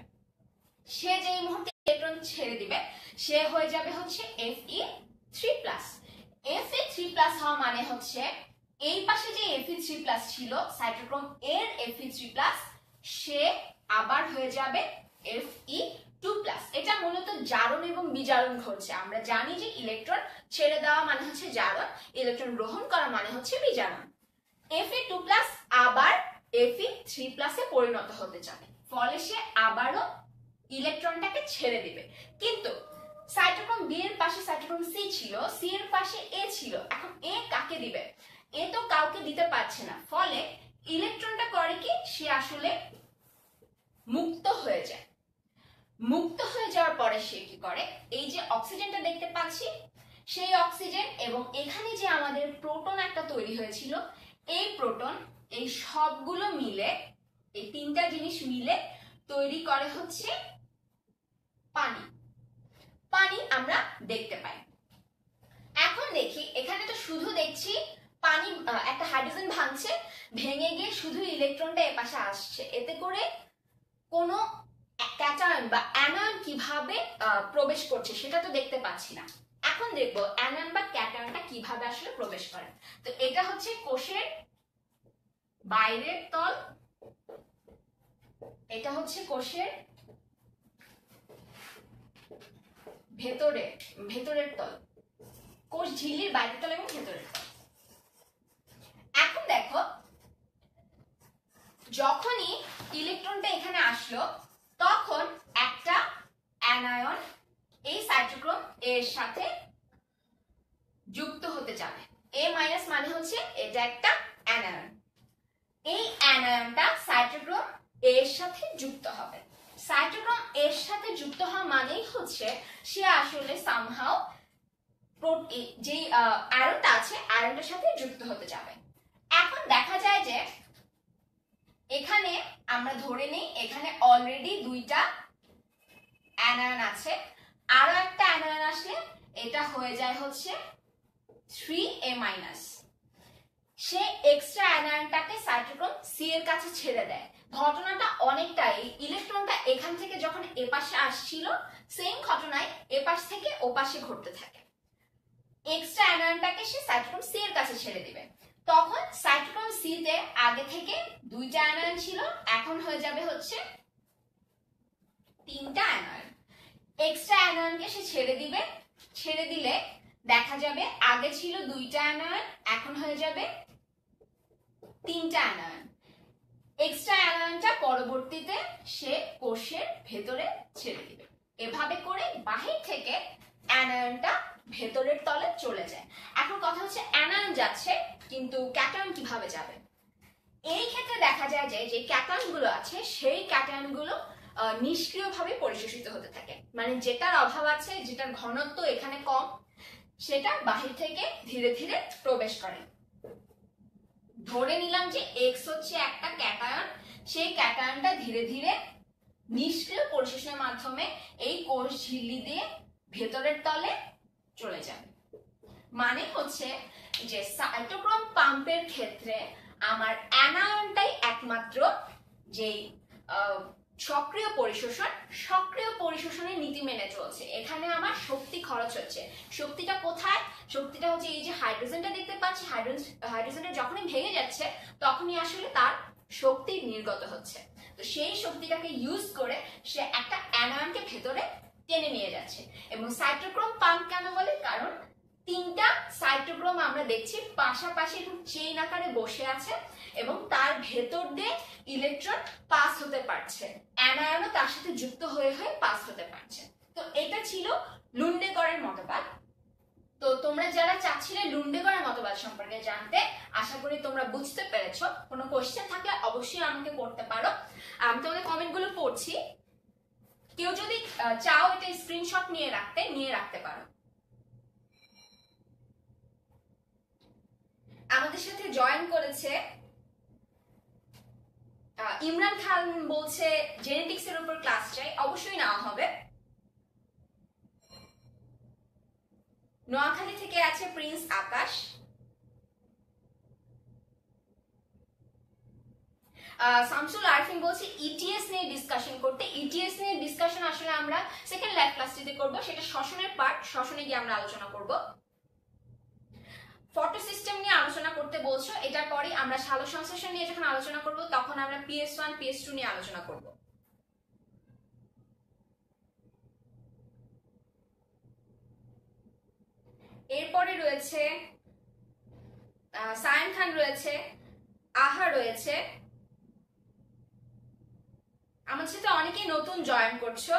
সে যেই মুহূর্তে ইলেকট্রন ছেড়ে দিবে সে হয়ে যাবে হচ্ছে F E three plus. F E three plus হওয়া মানে হচ্ছে এই পাশে যে এফ ই থ্রি প্লাস ছিল সাইটোক্রোম এর এফ ই থ্রি প্লাস সে আবার হয়ে যাবে এফ ই টু প্লাস। এটা মূলত জারণ এবং বিজারণ ঘটছে। আমরা জানি যে ইলেকট্রন ছেড়ে দেওয়া মানে হচ্ছে জারণ, ইলেকট্রন গ্রহণ করা মানে হচ্ছে বিজারণ। এফ ই টু প্লাস আবার এফ ই থ্রি প্লাসে পরিণত হতে চায়, ফলে সে আবারও ইলেকট্রনটাকে ছেড়ে দিবে। কিন্তু সাইটোক্রোম বি এর পাশে সাইটোক্রোম সি ছিল, সি এর পাশে এ ছিল, এখন এ কাকে দিবে, এ তো কাউকে দিতে পারছে না, ফলে ইলেকট্রনটা করে কি, সে আসলে মুক্ত হয়ে যায়। মুক্ত হয়ে যাওয়ার পরে সে কি করে, এই যে অক্সিজেনটা দেখতে পাচ্ছি সেই অক্সিজেন এবং এখানে যে আমাদের প্রোটন একটা তৈরি হয়েছিল এই প্রোটন, এই সবগুলো মিলে, এই তিনটা জিনিস মিলে তৈরি করে হচ্ছে পানি। পানি আমরা দেখতে পাই। এখন দেখি এখানে তো শুধু দেখছি পানি, একটা হাইড্রোজেন ভাঙছে, ভেঙে গিয়ে শুধু ইলেকট্রনটা এ পাশে আসছে, এতে করে কোনো ক্যাটায়ন বা অ্যানায়ন কিভাবে প্রবেশ করছে সেটা তো দেখতে পাচ্ছি না। এখন দেখবো অ্যানায়ন বা ক্যাটায়নটা কিভাবে আসলে প্রবেশ করে। তো এটা হচ্ছে কোষের বাইরের তল, এটা হচ্ছে কোষের ভেতরে ভেতরের তল, কোষ ঝিল্লির বাইরের তল এবং ভেতরের তল। এখন দেখো যখনই ইলেকট্রনটা এখানে আসলো তখন একটা অ্যানায়ন এই সাইটোক্রোম এর সাথে যুক্ত হতে যাবে। এ মাইনাস মানে হচ্ছে এটা একটা অ্যানায়ন, এই অ্যানায়নটা সাইটোক্রোম এর সাথে যুক্ত হবে। সাইটোক্রোম এর সাথে যুক্ত হওয়া মানেই হচ্ছে সে আসলে সামহাও যে আয়রনটা আছে আয়রনটার সাথে যুক্ত হতে যাবে। এখন দেখা যায় যে এখানে আমরা ধরে নিই এখানে অলরেডি দুইটা অ্যানায়ন আছে, আরো একটা অ্যানায়ন আসলে এটা হয়ে যায় হচ্ছে থ্রি এ মাইনাস। সে এক্সট্রা অ্যানায়নটাকে সাইটোক্রোম সি এর কাছে ছেড়ে দেয়। ঘটনাটা অনেকটাই ইলেকট্রনটা এখান থেকে যখন এপাশে আসছিল সেম ঘটনায় এপাশ থেকে ওপাশে ঘটতে থাকে। এক্সট্রা অ্যানায়নটাকে সে সাইটোক্রোম সি এর কাছে ছেড়ে দিবে, তখন সাইটোক্রোম সি তে আগে থেকে দুইটা অ্যানায়ন ছিল, এখন হয়ে যাবে হচ্ছে তিনটা অ্যানায়ন। এক্সট্রা অ্যানায়নকে সে ছেড়ে দিবে, ছেড়ে দিলে দেখা যাবে আগে ছিল দুইটা অ্যানায়ন, এখন হয়ে যাবে তিনটা অ্যানায়ন। এক্সট্রা অ্যানায়নটা পরবর্তীতে সে কোষের ভেতরে ছেড়ে দিবে। এভাবে করে বাহির থেকে অ্যানায়নটা ভেতরের তলে চলে যায়। এখন কথা হচ্ছে অ্যানায়ন যাচ্ছে কিন্তু ক্যাটায়ন কিভাবে যাবে? এই ক্ষেত্রে দেখা যায় যে যে ক্যাটায়ন গুলো আছে সেই ক্যাটায়ন গুলো নিষ্ক্রিয়ভাবে পরিশোষিত হতে থাকে, মানে যেটার অভাব আছে, যেটার ঘনত্ব এখানে কম, সেটা বাহির থেকে ধীরে ধীরে প্রবেশ করে। ধরে নিলাম যে এক্স হচ্ছে একটা ক্যাটায়ন, সেই ক্যাটায়নটা ধীরে ধীরে নিষ্ক্রিয় পরিশোষণের মাধ্যমে এই কোষ ঝিল্লি দিয়ে ভেতরের তলে চলে যাবে। মানে হচ্ছে যে সাইটোক্রোম পাম্পের ক্ষেত্রে আমার অ্যানায়নটাই একমাত্র যে সক্রিয় পরিশোষণ, সক্রিয় পরিশোষণের নীতি মেনে চলছে। এখানে আমার শক্তি খরচ হচ্ছে। শক্তিটা কোথায়? শক্তিটা হচ্ছে এই যে হাইড্রোজেনটা দেখতে পাচ্ছি, হাইড্রোজেন হাইড্রোজেনটা যখনই ভেঙে যাচ্ছে তখনই আসলে তার শক্তি নির্গত হচ্ছে। তো সেই শক্তিটাকে ইউজ করে সে একটা অ্যানায়নকে ভেতরে টেনে নিয়ে যাচ্ছে। এবং সাইটোক্রোম পাম্প কেন বলে? কারণ তিনটা সাইটোক্রোম আমরা দেখছি পাশাপাশি একটু চেইন আকারে বসে আছে এবং তার ভেতর দিয়ে ইলেকট্রন পাস হতে পারছে, অ্যানায়নও তার সাথে যুক্ত হয়ে হয়ে পাস হতে পারছে। তো এটা ছিল লুন্ডেগড়ের মতবাদ। তো তোমরা যারা চাচ্ছিলে লুন্ডেগড়ের মতবাদ সম্পর্কে জানতে, আশা করি তোমরা বুঝতে পেরেছো। কোনো কোশ্চেন থাকলে অবশ্যই আমাকে করতে পারো, আমি তোমাদের কমেন্ট গুলো পড়ছি। কেউ যদি চাও এটা স্ক্রিনশট নিয়ে রাখতে, নিয়ে রাখতে পারো। আমাদের সাথে জয়েন করেছে ইমরান খান, বলছে জেনেটিক্স এর উপর ক্লাস চাই। অবশ্যই নেওয়া হবে। নোয়াখালী থেকে আছে প্রিন্স আকাশ। শামসুল আরফিন বলছে ইটিএস নিয়ে ডিসকাশন করতে। ইটিএস নিয়ে ডিসকাশন আসলে আমরা সেকেন্ড ল্যাব ক্লাসটিতে করব, সেটা শ্বসনের পার্ট, শ্বসনে গিয়ে আমরা আলোচনা করব। ফটো সিস্টেম নিয়ে আলোচনা করতে বলছো, এটার পরে আমরা সালো সংশ্লেষণ নিয়ে যখন আলোচনা করব তখন আমরা পিএস ওয়ান পিএস টু নিয়ে আলোচনা করব। এরপরে রয়েছে সায়েন খান, রয়েছে আহা, রয়েছে। আমার সাথে অনেকেই নতুন জয়েন করছো।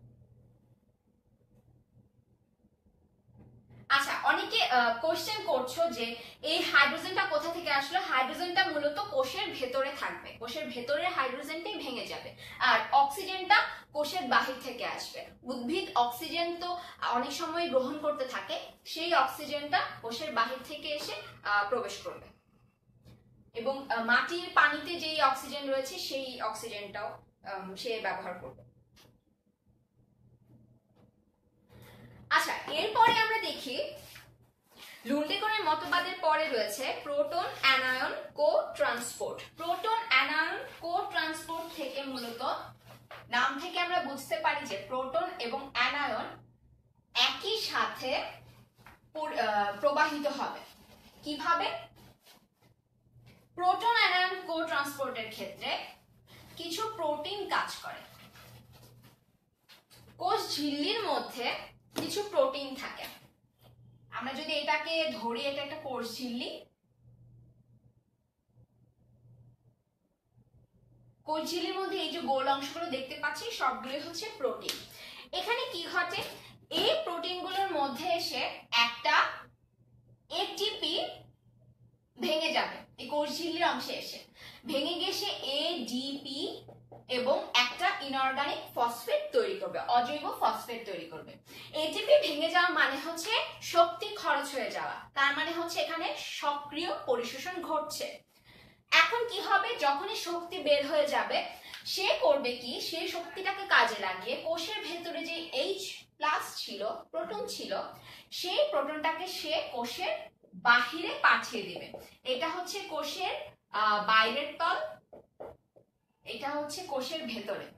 আচ্ছা, অনেকে কোশ্চেন করছো যে এই হাইড্রোজেনটা কোথা থেকে আসলো। হাইড্রোজেনটা মূলত কোষের ভেতরে থাকবে, কোষের ভেতরের হাইড্রোজেনটাই ভেঙে যাবে, আর অক্সিজেনটা কোষের বাহির থেকে আসবে। উদ্ভিদ অক্সিজেন তো অনেক সময় গ্রহণ করতে থাকে, সেই অক্সিজেনটা কোষের বাহির থেকে এসে প্রবেশ করবে এবং মাটির পানিতে যেই অক্সিজেন রয়েছে সেই অক্সিজেনটাও সে ব্যবহার করবে। আচ্ছা, এরপরে আমরা দেখি লুন্ডেগড়ের মতবাদের পরে রয়েছে proton anion co transport. Proton anion co transport থেকে মূলত নাম থেকে আমরা বুঝতে পারি যে প্রোটন এবং অ্যানায়ন একই সাথে প্রবাহিত হবে। কিভাবে? প্রোটন অ্যানায়ন কো ট্রান্সপোর্টের ক্ষেত্রে কিছু প্রোটিন কাজ করে। কোষ ঝিল্লির মধ্যে কিছু প্রোটিন থাকে। আমরা যদি এটাকে ধরি, এটা একটা কোষ ঝিল্লি, কোষ ঝিল্লির মধ্যে এই যে গোল অংশগুলো দেখতে পাচ্ছি সবগুলো হচ্ছে প্রোটিন। এখানে কি ঘটে? এই প্রোটিনগুলোর মধ্যে এসে একটা এটিপি ভেঙে যাবে, এই কোষ ঝিল্লির অংশে এসে ভেঙে গিয়ে সে এডিপি এবং একটা ইনঅর্গানিক ফসফেট তৈরি করবে, অজৈব ফসফেট তৈরি করবে। এটিপি ভেঙে যাওয়া মানে হচ্ছে শক্তি খরচ হয়ে যাওয়া, তার মানে হচ্ছে এখানে সক্রিয় পরিশোষণ ঘটছে। এখন কি হবে? যখনই শক্তি বের হয়ে যাবে সে করবে কি, সেই শক্তিটাকে কাজে লাগিয়ে কোষের ভেতরে যে এইচ প্লাস ছিল, প্রোটন ছিল, সেই প্রোটনটাকে সে কোষের বাহিরে পাঠিয়ে দিবে। এটা হচ্ছে কোষের বাইরের তল, এটা হচ্ছে কোষের ভেতরে।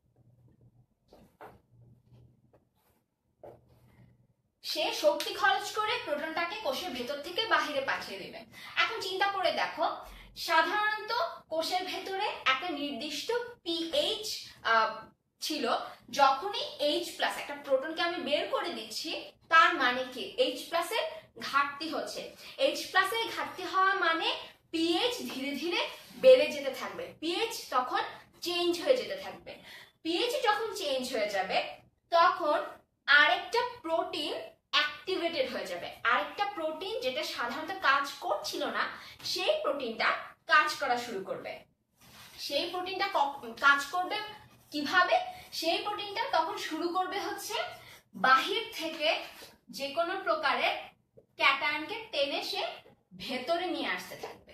সে শক্তি খরচ করে প্রোটনটাকে কোষের ভেতর থেকে বাহিরে পাঠিয়ে দিবে। এখন চিন্তা করে দেখো, সাধারণত কোষের ভেতরে একটা নির্দিষ্ট পিএইচ ছিল যখনই এইচ প্লাস একটা প্রোটনকে আমি বের করে দিচ্ছি, তার মানে কি এইচ প্লাসের ঘাটতি হচ্ছে। এইচ প্লাসের ঘাটতি হওয়া মানে পিএইচ ধীরে ধীরে বেড়ে যেতে থাকবে, পিএইচ তখন চেঞ্জ হয়ে যেতে থাকবে। পিএইচ যখন চেঞ্জ হয়ে যাবে তখন আরেকটা প্রোটিন অ্যাক্টিভেটেড হয়ে যাবে, আরেকটা প্রোটিন যেটা সাধারণত কাজ করছিল না সেই প্রোটিনটা কাজ করা শুরু করবে। সেই প্রোটিনটা কাজ করবে কিভাবে? সেই প্রোটিনটা তখন শুরু করবে হচ্ছে বাহির থেকে যে কোনো প্রকারের ক্যাটায়নকে টেনে সে ভেতরে নিয়ে আসতে থাকবে,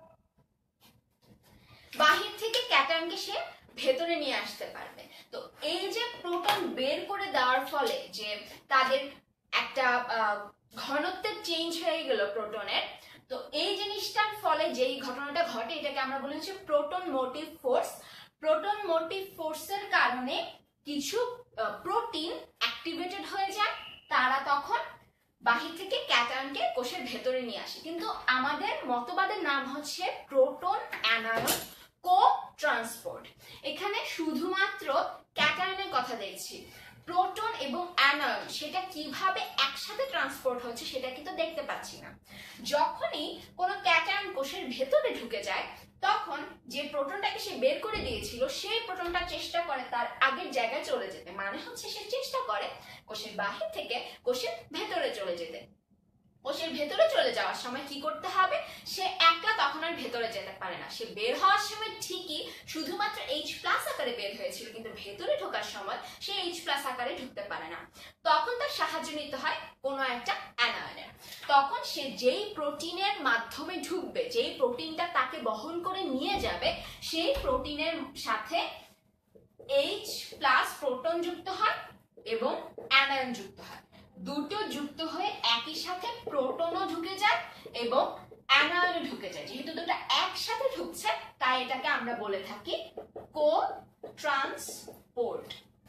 বাহির থেকে ক্যাটায়নকে সে ভেতরে নিয়ে আসতে পারবে। তো এই যে প্রোটন বের করে দেওয়ার ফলে যে তাদের একটা ঘনত্বের চেঞ্জ হয়ে গেল প্রোটনের, তো এই জিনিসটার ফলে যেই ঘটনাটা ঘটে এটাকে আমরা বলি হচ্ছে proton motive force. Proton motive ফোর্সের কারণে কিছু প্রোটিন অ্যাক্টিভেটেড হয়ে যায়, তারা তখন বাহির থেকে ক্যাটায়নকে কোষের ভেতরে নিয়ে আসে। কিন্তু আমাদের মতবাদের নাম হচ্ছে প্রোটন অ্যানায়ন কো ট্রান্সপোর্ট। এখানে শুধুমাত্র ক্যাটায়নের কথা দেখছি, প্রোটন এবং অ্যানায়ন সেটা কিভাবে একসাথে ট্রান্সপোর্ট হচ্ছে সেটা কিন্তু দেখতে পাচ্ছি না। যখনই কোনো ক্যাটায়ন কোষের ভেতরে ঢুকে যায় তখন যে প্রোটনটাকে সে বের করে দিয়েছিল সেই প্রোটনটা চেষ্টা করে তার আগের জায়গায় চলে যেতে, মানে হচ্ছে সে চেষ্টা করে কোষের বাহির থেকে কোষের ভেতরে চলে যেতে। কোষের ভেতরে চলে যাওয়ার সময় কি করতে হবে? সে একলা তখন আর ভেতরে যেতে পারে না। সে বের হওয়ার সময় ঠিকই শুধুমাত্র এইচ প্লাস আকারে বের হয়েছিল, কিন্তু ভেতরে ঢোকার সময় সে এইচ প্লাস আকারে ঢুকতে পারে না। তখন তার সাহায্য নিতে হয় কোনো একটা অ্যানায়নের। তখন সে যেই প্রোটিনের মাধ্যমে ঢুকবে, যেই প্রোটিনটা তাকে বহন করে নিয়ে যাবে, সেই প্রোটিনের সাথে এইচ প্লাস প্রোটন যুক্ত হয় এবং অ্যানায়ন যুক্ত হয়। দুটো যুক্ত হয়ে একই সাথে প্রোটনও ঢুকে যায় এবং অ্যানায়নও ঢুকে যায়। যেহেতু দুটো একসাথে ঢুকছে তাই এটাকে আমরা বলে থাকি কো ট্রান্সপোর্ট।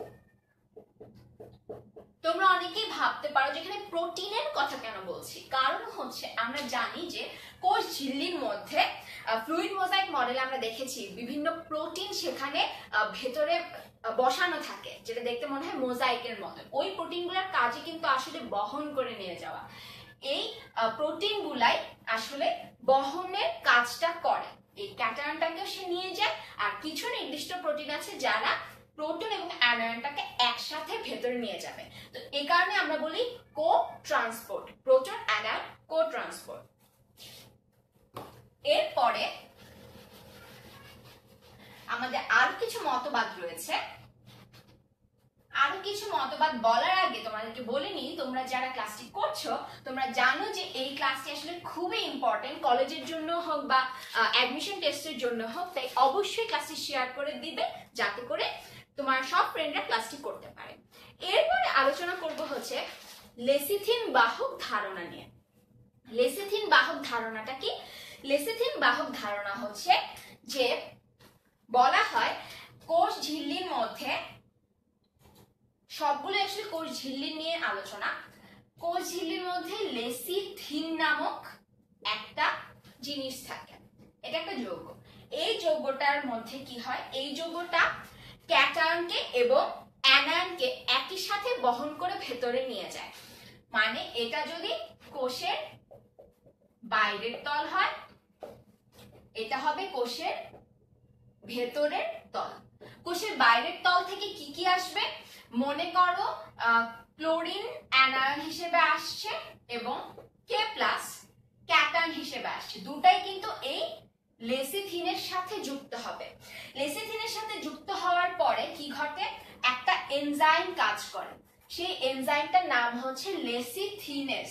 তোমরা অনেকেই ভাবতে পারো যে এখানে প্রোটিনের কথা কেন বলছি, কারণ হচ্ছে আমরা জানি যে কোষ ঝিল্লির মধ্যে ফ্লুইড মোজাইক মডেলে আমরা দেখেছি বিভিন্ন প্রোটিন সেখানে ভেতরে বসানো থাকে, যেটা দেখতে মনে হয় মোজাইকের মতো। ওই প্রোটিনগুলোর কাজই কিন্তু আসলে বহন করে নিয়ে যাওয়া। এই প্রোটিনগুলাই আসলে বহনের কাজটা করে, এই ক্যাটায়নটাকেও সে নিয়ে যায়। আর কিছু নির্দিষ্ট প্রোটিন আছে যারা প্রোটন এবং অ্যানায়নটাকে একসাথে ভেতরে নিয়ে যাবে। তো এই কারণে আমরা বলি co transport, proton anion co transport. এরপরে আমাদের আরো কিছু মতবাদ রয়েছে। আরো কিছু মতবাদ বলার আগে তোমাদেরকে বলে নিই, তোমরা যারা ক্লাসটি করছো তোমরা জানো যে এই ক্লাসটি আসলে খুবই ইম্পর্টেন্ট, কলেজের জন্য হোক বা অ্যাডমিশন টেস্টের জন্য হোক। তাই অবশ্যই ক্লাসটি শেয়ার করে দিবে যাতে করে তোমার সব ফ্রেন্ডরা ক্লাসটি করতে পারে। এরপরে আলোচনা করব হচ্ছে লেসিথিন বাহক ধারণা নিয়ে। লেসিথিন বাহক ধারণাটা কি? লেসিথিন বাহক ধারণা হচ্ছে যে বলা হয় কোষ ঝিল্লির মধ্যে, সবগুলো আসলে কোষ ঝিল্লি নিয়ে আলোচনা, কোষ ঝিল্লির মধ্যে লেসিথিন নামক একটা জিনিস থাকে। এটা একটা যৌগ। এই যৌগটার মধ্যে কি হয়? এই যৌগটা ক্যাটায়নকে এবং অ্যানায়নকে একই সাথে বহন করে ভেতরে নিয়ে যায়। মানে এটা যদি কোষের বাইরের তল হয়, এটা হবে কোষের ভেতরের তল। কোষের বাইরের তল থেকে কি কি আসবে? মনে করো ক্লোরিন অ্যানায়ন হিসেবে আসছে এবং কে প্লাস ক্যাটায়ন হিসেবে আসছে। দুটাই কিন্তু এই লেসিথিনের সাথে যুক্ত হবে। লেসিথিনের সাথে যুক্ত হওয়ার পরে কি ঘটে? একটা এনজাইম কাজ করে। সেই এনজাইমটার নাম হচ্ছে লেসিথিনেস।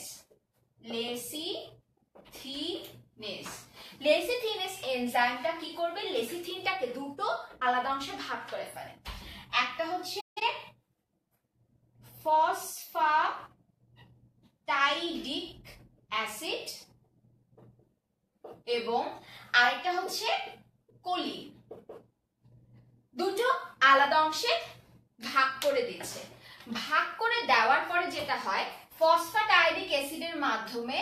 লেসিথিনেস লেসিথিনেস এনজাইমটা কি করবে? লেসিথিনটাকে দুটো আলাদা অংশে ভাগ করে ফেলে। একটা হচ্ছে ফসফাটাইডিক অ্যাসিড এবং আরেকটা হচ্ছে কোলিন। দুটো আলাদা অংশে ভাগ করে দিচ্ছে। ভাগ করে দেওয়ার পরে যেটা হয়, ফসফাটাইডিক অ্যাসিডের মাধ্যমে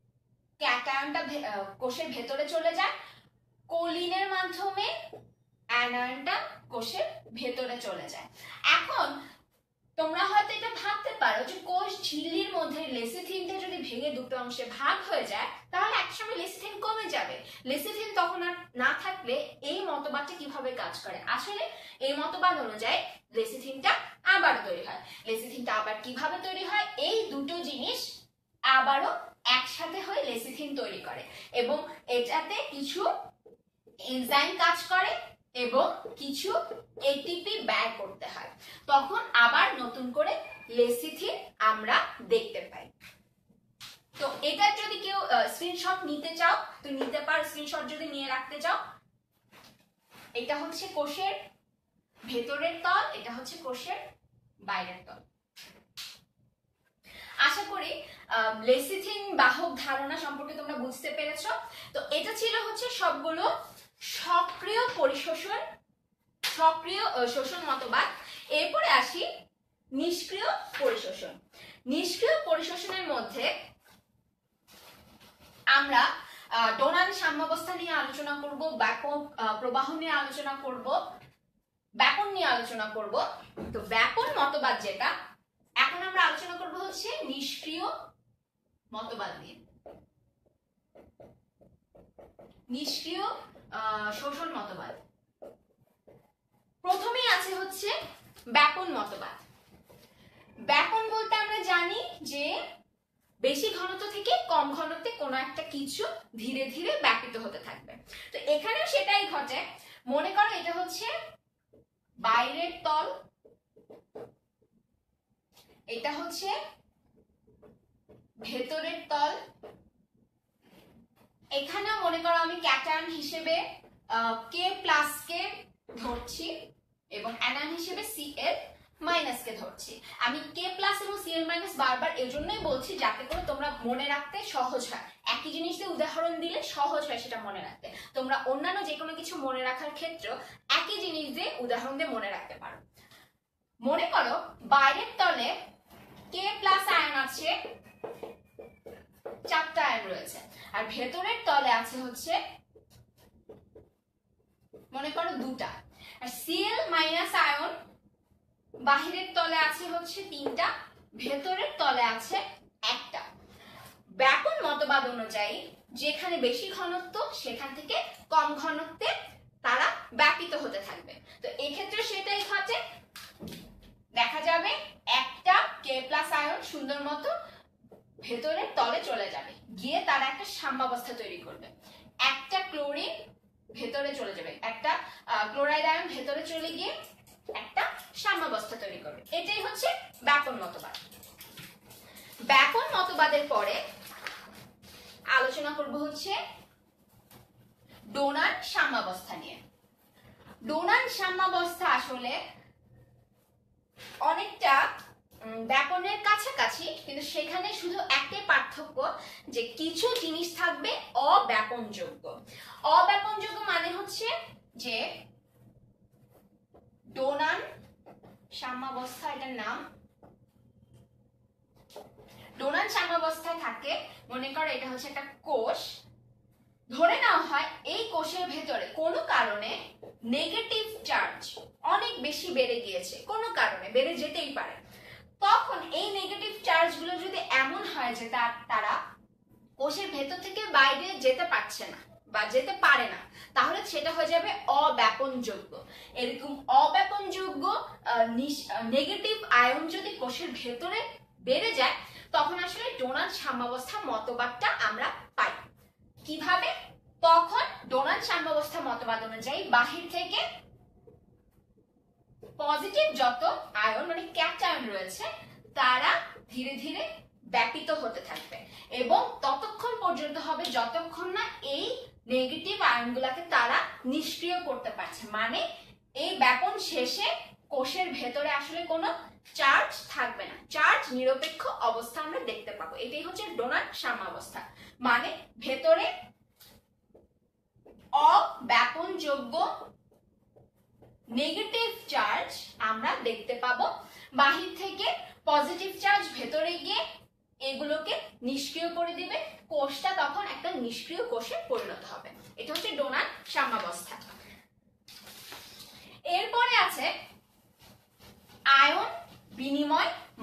ক্যাটায়নটা কোষের ভেতরে চলে যায়, কোলিনের মাধ্যমে অ্যানায়নটা কোষের ভেতরে চলে যায়। এখন তোমরা হয়তো এটা ভাবতে পারো যে কোষ ঝিল্লির মধ্যে লেসিথিনটা যদি ভেঙে দুটো অংশে ভাগ হয়ে যায় তাহলে একসময় লেসিথিন কমে যাবে, লেসিথিন তখন আর না থাকলে এই মতবাদটা কিভাবে কাজ করে? আসলে এই মতবাদ অনুযায়ী লেসিথিনটা আবার তৈরি হয়। লেসিথিনটা আবার কিভাবে তৈরি হয়? এই দুটো জিনিস আবারও একসাথে হয়ে লেসিথিন তৈরি করে এবং এটাতে কিছু এনজাইম কাজ করে এবং কিছু এটিপি ব্যয় করতে হয়, তখন আবার নতুন করে লেসিথিন আমরা দেখতে পাই। তো এটা যদি কেউ স্ক্রিনশট নিতে চাও তো নিতে পারো, স্ক্রিনশট যদি নিয়ে রাখতে চাও। এটা হচ্ছে কোষের ভেতরের তল, এটা হচ্ছে কোষের বাইরের তল। আশা করি লেসিথিন বাহক ধারণা সম্পর্কে তোমরা বুঝতে পেরেছো। তো এটা ছিল হচ্ছে সবগুলো সক্রিয় পরিশোষণ, সক্রিয় শোষণ মতবাদ। এরপরে আসি নিষ্ক্রিয় পরিশোষণ। নিষ্ক্রিয় পরিশোষণের মধ্যে আমরা ডোনান সাম্যাবস্থা নিয়ে আলোচনা করব, ব্যাপক প্রবাহ নিয়ে আলোচনা করব, ব্যাপন নিয়ে আলোচনা করব। তো ব্যাপন মতবাদ যেটা, এখন আমরা আলোচনা করব হচ্ছে নিষ্ক্রিয় মতবাদ নিয়ে, নিষ্ক্রিয় শোষণ মতবাদ। প্রথমেই আছে হচ্ছে ব্যাপন মতবাদ। ব্যাপন বলতে আমরা জানি যে বেশি ঘনত্ব থেকে কম ঘনত্বে কোনো একটা কিছু ধীরে ধীরে ব্যাপিত হতে থাকবে। তো এখানেও সেটাই ঘটে। মনে করো এটা হচ্ছে বাইরের তল, এটা হচ্ছে ভেতরের তল। এখানেও মনে করো আমি ক্যাটায়ন হিসেবে কে প্লাস কে ধরছি এবং অ্যানায়ন হিসেবে সি এল মাইনাস কে ধরছি। আমি কে প্লাস এবং সি এল মাইনাস বারবার এই জন্যই বলছি যাতে করে তোমরা মনে রাখতে সহজ হয়। একই জিনিস দিয়ে উদাহরণ দিলে সহজ হয় সেটা মনে রাখতে। তোমরা অন্যান্য যে কোনো কিছু মনে রাখার ক্ষেত্রেও একই জিনিস দিয়ে উদাহরণ দিয়ে মনে রাখতে পারো। মনে করো বাইরের তলে কে প্লাস আয়ন আছে, চারটা আয়ন রয়েছে, আর ভেতরের তলে আছে হচ্ছে মনে করো দুটা, আর সিএল মাইনাস আয়ন বাহিরের তলে আছে হচ্ছে তিনটা, ভেতরের তলে আছে একটা। ব্যাপন মতবাদ অনুযায়ী যেখানে বেশি ঘনত্ব সেখান থেকে কম ঘনত্বে তারা ব্যাপিত হতে থাকবে। তো এক্ষেত্রে সেটাই ঘটে, দেখা যাবে একটা কে প্লাস আয়ন সুন্দর মতো ভেতরের তলে চলে যাবে, গিয়ে তারা একটা সাম্যাবস্থা তৈরি করবে। একটা ক্লোরিন ভেতরে চলে যাবে, একটা ক্লোরাইড আয়ন ভেতরে চলে গিয়ে একটা সাম্যাবস্থা তৈরি করবে। এটাই হচ্ছে ব্যাপন মতবাদ। ব্যাপন মতবাদের পরে আলোচনা করব হচ্ছে ডোনান সাম্যাবস্থা নিয়ে। ডোনান সাম্যাবস্থা আসলে অনেকটা ব্যাপনের কাছাকাছি, কিন্তু সেখানে শুধু একটাই পার্থক্য যে কিছু জিনিস থাকবে অব্যাপনযোগ্য। অব্যাপনযোগ্য মানে হচ্ছে যে ডোনান সাম্যাবস্থা, এটার নাম ডোনান সাম্যাবস্থায় থাকে। মনে করো এটা হচ্ছে একটা কোষ, ধরে নেওয়া হয় এই কোষের ভেতরে কোনো কারণে নেগেটিভ চার্জ অনেক বেশি বেড়ে গিয়েছে, কোনো কারণে বেড়ে যেতেই পারে। তখন এই নেগেটিভ চার্জ গুলো যদি এমন হয় যে তারা কোষের ভেতর থেকে বাইরে যেতে পারছে না বা যেতে পারে না, তাহলে সেটা হয়ে যাবে অব্যাপনযোগ্য। এরকম অব্যাপনযোগ্য নেগেটিভ আয়ন যদি কোষের ভেতরে বেড়ে যায় তখন আসলে ডোনান সাম্যাবস্থা মতবাদটা আমরা পাই। কিভাবে? তখন ডোনান সাম্যাবস্থা মতবাদ অনুযায়ী বাহির থেকে পজিটিভ যত আয়ন মানে ক্যাটায়ন রয়েছে তারা ধীরে ধীরে ব্যাপিত হতে থাকবে এবং ততক্ষণ পর্যন্ত হবে যতক্ষণ না এই নেগেটিভ আয়নগুলোকে তারা নিষ্ক্রিয় করতে পারছে। মানে এই ব্যাপন শেষে কোষের ভেতরে আসলে কোনো চার্জ থাকবে না, চার্জ নিরপেক্ষ অবস্থা আমরা দেখতে পাবো। এটাই হচ্ছে ডোনান সাম্যাবস্থা, মানে ভেতরে অব্যাপনযোগ্য নেগেটিভ চার্জ আমরা দেখতে পাবো, বাহির থেকে পজিটিভ চার্জ ভেতরে গিয়ে এগুলোকে নিষ্ক্রিয় করে দিবে, কোষটা তখন একটা নিষ্ক্রিয় কোষে পরিণত হবে। এটা হচ্ছে ডোনান সাম্যাবস্থা।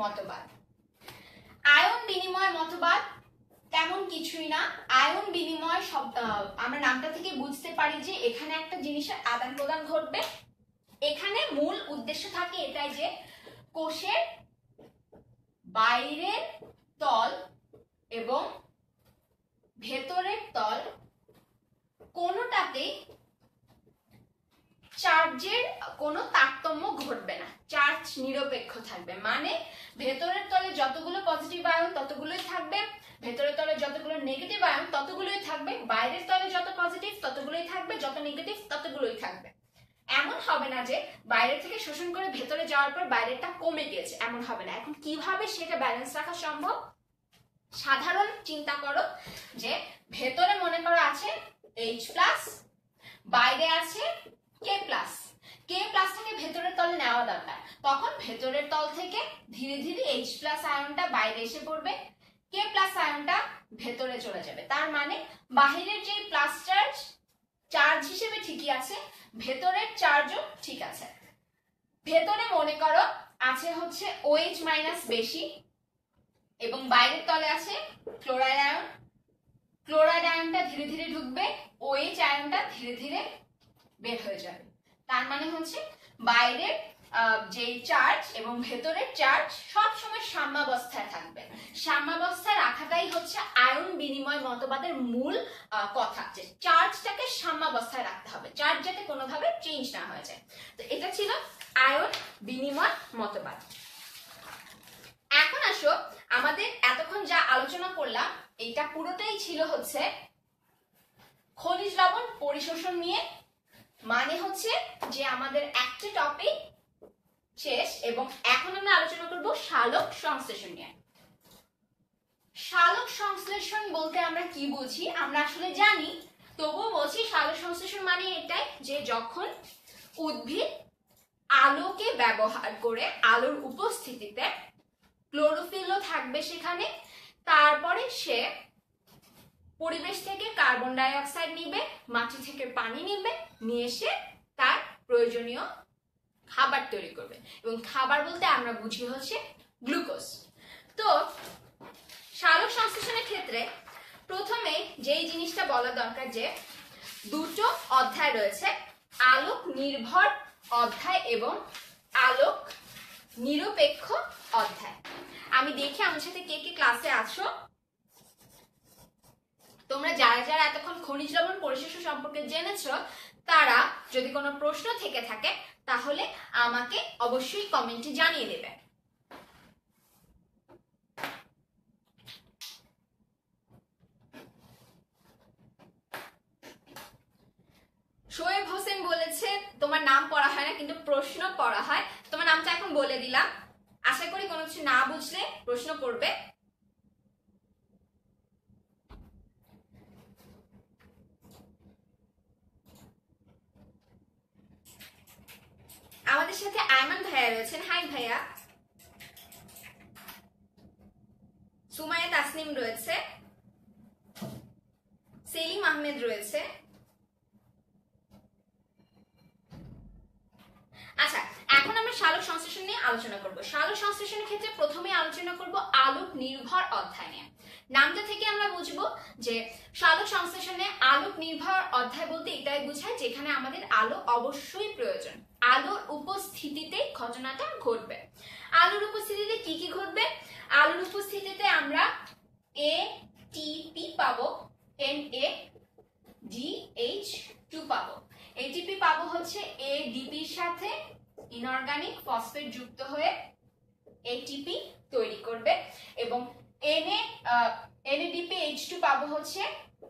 মতবাদ। আয়ন বিনিময় মতবাদ তেমন কিছুই না। আয়ন বিনিময় শব্দ আমরা নামটা থেকে বুঝতে পারি যে এখানে একটা জিনিসের আদান প্রদান ঘটবে। এখানে মূল উদ্দেশ্য থাকে এটাই যে কোষের বাইরের তল এবং ভেতরের তল কোনোটাতেই চার্জের কোনো তারতম্য ঘটবে না, চার্জ নিরপেক্ষ থাকবে। মানে ভেতরের তলে যতগুলো পজিটিভ আয়ন ততগুলোই থাকবে, ভেতরের তলে যতগুলো নেগেটিভ আয়ন ততগুলোই থাকবে, বাইরের তলে যত পজিটিভ ততগুলোই থাকবে, যত নেগেটিভ ততগুলোই থাকবে। এমন হবে না যে বাইরে থেকে শোষণ করে ভেতরে যাওয়ার পর বাইরেরটা কমে গিয়েছে, এমন হবে না। এখন কিভাবে সেটা ব্যালেন্স রাখা সম্ভব? সাধারণ চিন্তা করো যে ভেতরে মনে করো আছে এইচ প্লাস, বাইরে আছে কে প্লাস। কে প্লাসটাকে ভেতরের তলে নেওয়া দরকার, তখন ভেতরের তল থেকে ধীরে ধীরে এইচ প্লাস আয়নটা বাইরে এসে পড়বে, কে প্লাস আয়নটা ভেতরে চলে যাবে। তার মানে বাহিরের যে প্লাস চার্জ চার্জ হিসেবে ঠিকই আছে, ভেতরের চার্জও ঠিক আছে। ভেতরে মনে করো আছে হচ্ছে OH মাইনাস বেশি এবং বাইরের তলে আছে ক্লোরাইড আয়ন। ক্লোরাইড আয়নটা ধীরে ধীরে ঢুকবে, OH আয়নটা ধীরে ধীরে বের হয়ে যাবে। তার মানে হচ্ছে বাইরের যে চার্জ এবং ভেতরের চার্জ সব সময় সাম্যাবস্থায় থাকবে। সাম্যাবস্থায় রাখাটাই হচ্ছে আয়ন বিনিময় মতবাদের মূল কথা, যে চার্জটাকে সাম্যাবস্থায় রাখতে হবে, চার্জ যাতে কোনোভাবে চেঞ্জ না হয়ে যায়। তো এটা ছিল আয়ন বিনিময় মতবাদ। এখন আসো আমাদের এতক্ষণ যা আলোচনা করলাম এটা পুরোটাই ছিল হচ্ছে খনিজ লবণ পরিশোষণ নিয়ে। মানে হচ্ছে যে আমাদের একটা টপিক শেষ এবং এখন আমরা আলোচনা করব সালোক সংশ্লেষণ নিয়ে। সালোক সংশ্লেষণ বলতে আমরা কি বুঝি আমরা আসলে জানি, তবুও বলছি সালোক সংশ্লেষণ মানে এটাই যে যখন উদ্ভিদ আলোকে ব্যবহার করে, আলোর উপস্থিতিতে ক্লোরোফিলও থাকবে সেখানে, তারপরে সে পরিবেশ থেকে কার্বন ডাই অক্সাইড নিবে, মাটি থেকে পানি নিবে, নিয়ে এসে তার প্রয়োজনীয় খাবার তৈরি করবে। এবং খাবার বলতে আমরা বুঝি হচ্ছে গ্লুকোজ। তো সালোক সংশ্লেষণের ক্ষেত্রে প্রথমে যেই জিনিসটা বলা দরকার যে দুটো অধ্যায় রয়েছে, আলোক নির্ভর অধ্যায় এবং আলোক নিরপেক্ষ অধ্যায়। আমি দেখি আমার সাথে কে কে ক্লাসে আছো। তোমরা যারা যারা এতক্ষণ খনিজ লবণ পরিশোষণ সম্পর্কে জেনেছো তারা যদি কোনো প্রশ্ন থেকে থাকে তাহলে আমাকে অবশ্যই কমেন্টে জানিয়ে দেবে। শোয়েব হোসেন বলেছে তোমার নাম পড়া হয় না কিন্তু প্রশ্ন পড়া হয়, তোমার নামটা এখন বলে দিলাম। আশা করি কোনো কিছু না বুঝলে প্রশ্ন করবে। আমাদের সাথে আয়মান ভাইয়া রয়েছেন, হাই ভাইয়া। সুমাইয়া তাসনিম রয়েছে, সেলিম আহমেদ রয়েছে। আচ্ছা, এখন আমরা সালোক সংশ্লেষণ নিয়ে আলোচনা করব। সালোক সংশ্লেষণের ক্ষেত্রে প্রথমে আলোচনা করব আলোক নির্ভর অধ্যায় নিয়ে। নামটা থেকে আমরা বুঝবো যে সালোক সংশ্লেষণে আলোক নির্ভর অধ্যায় বলতে এটাই বোঝায় যেখানে আমাদের আলো অবশ্যই প্রয়োজন, আলোর উপস্থিতিতে ঘটনাটা ঘটবে। আলোর উপস্থিতিতে কি কি ঘটবে? আলোর উপস্থিতিতে আমরা এ টি পি পাবো, N A D H two পাবো। এটিপি পাবো হচ্ছে এডিপির সাথে ইনঅর্গানিক ফসফেট যুক্ত হয়ে এটিপি তৈরি করবে এবং এনএ এনএডিপি এইচ টু পাবো হচ্ছে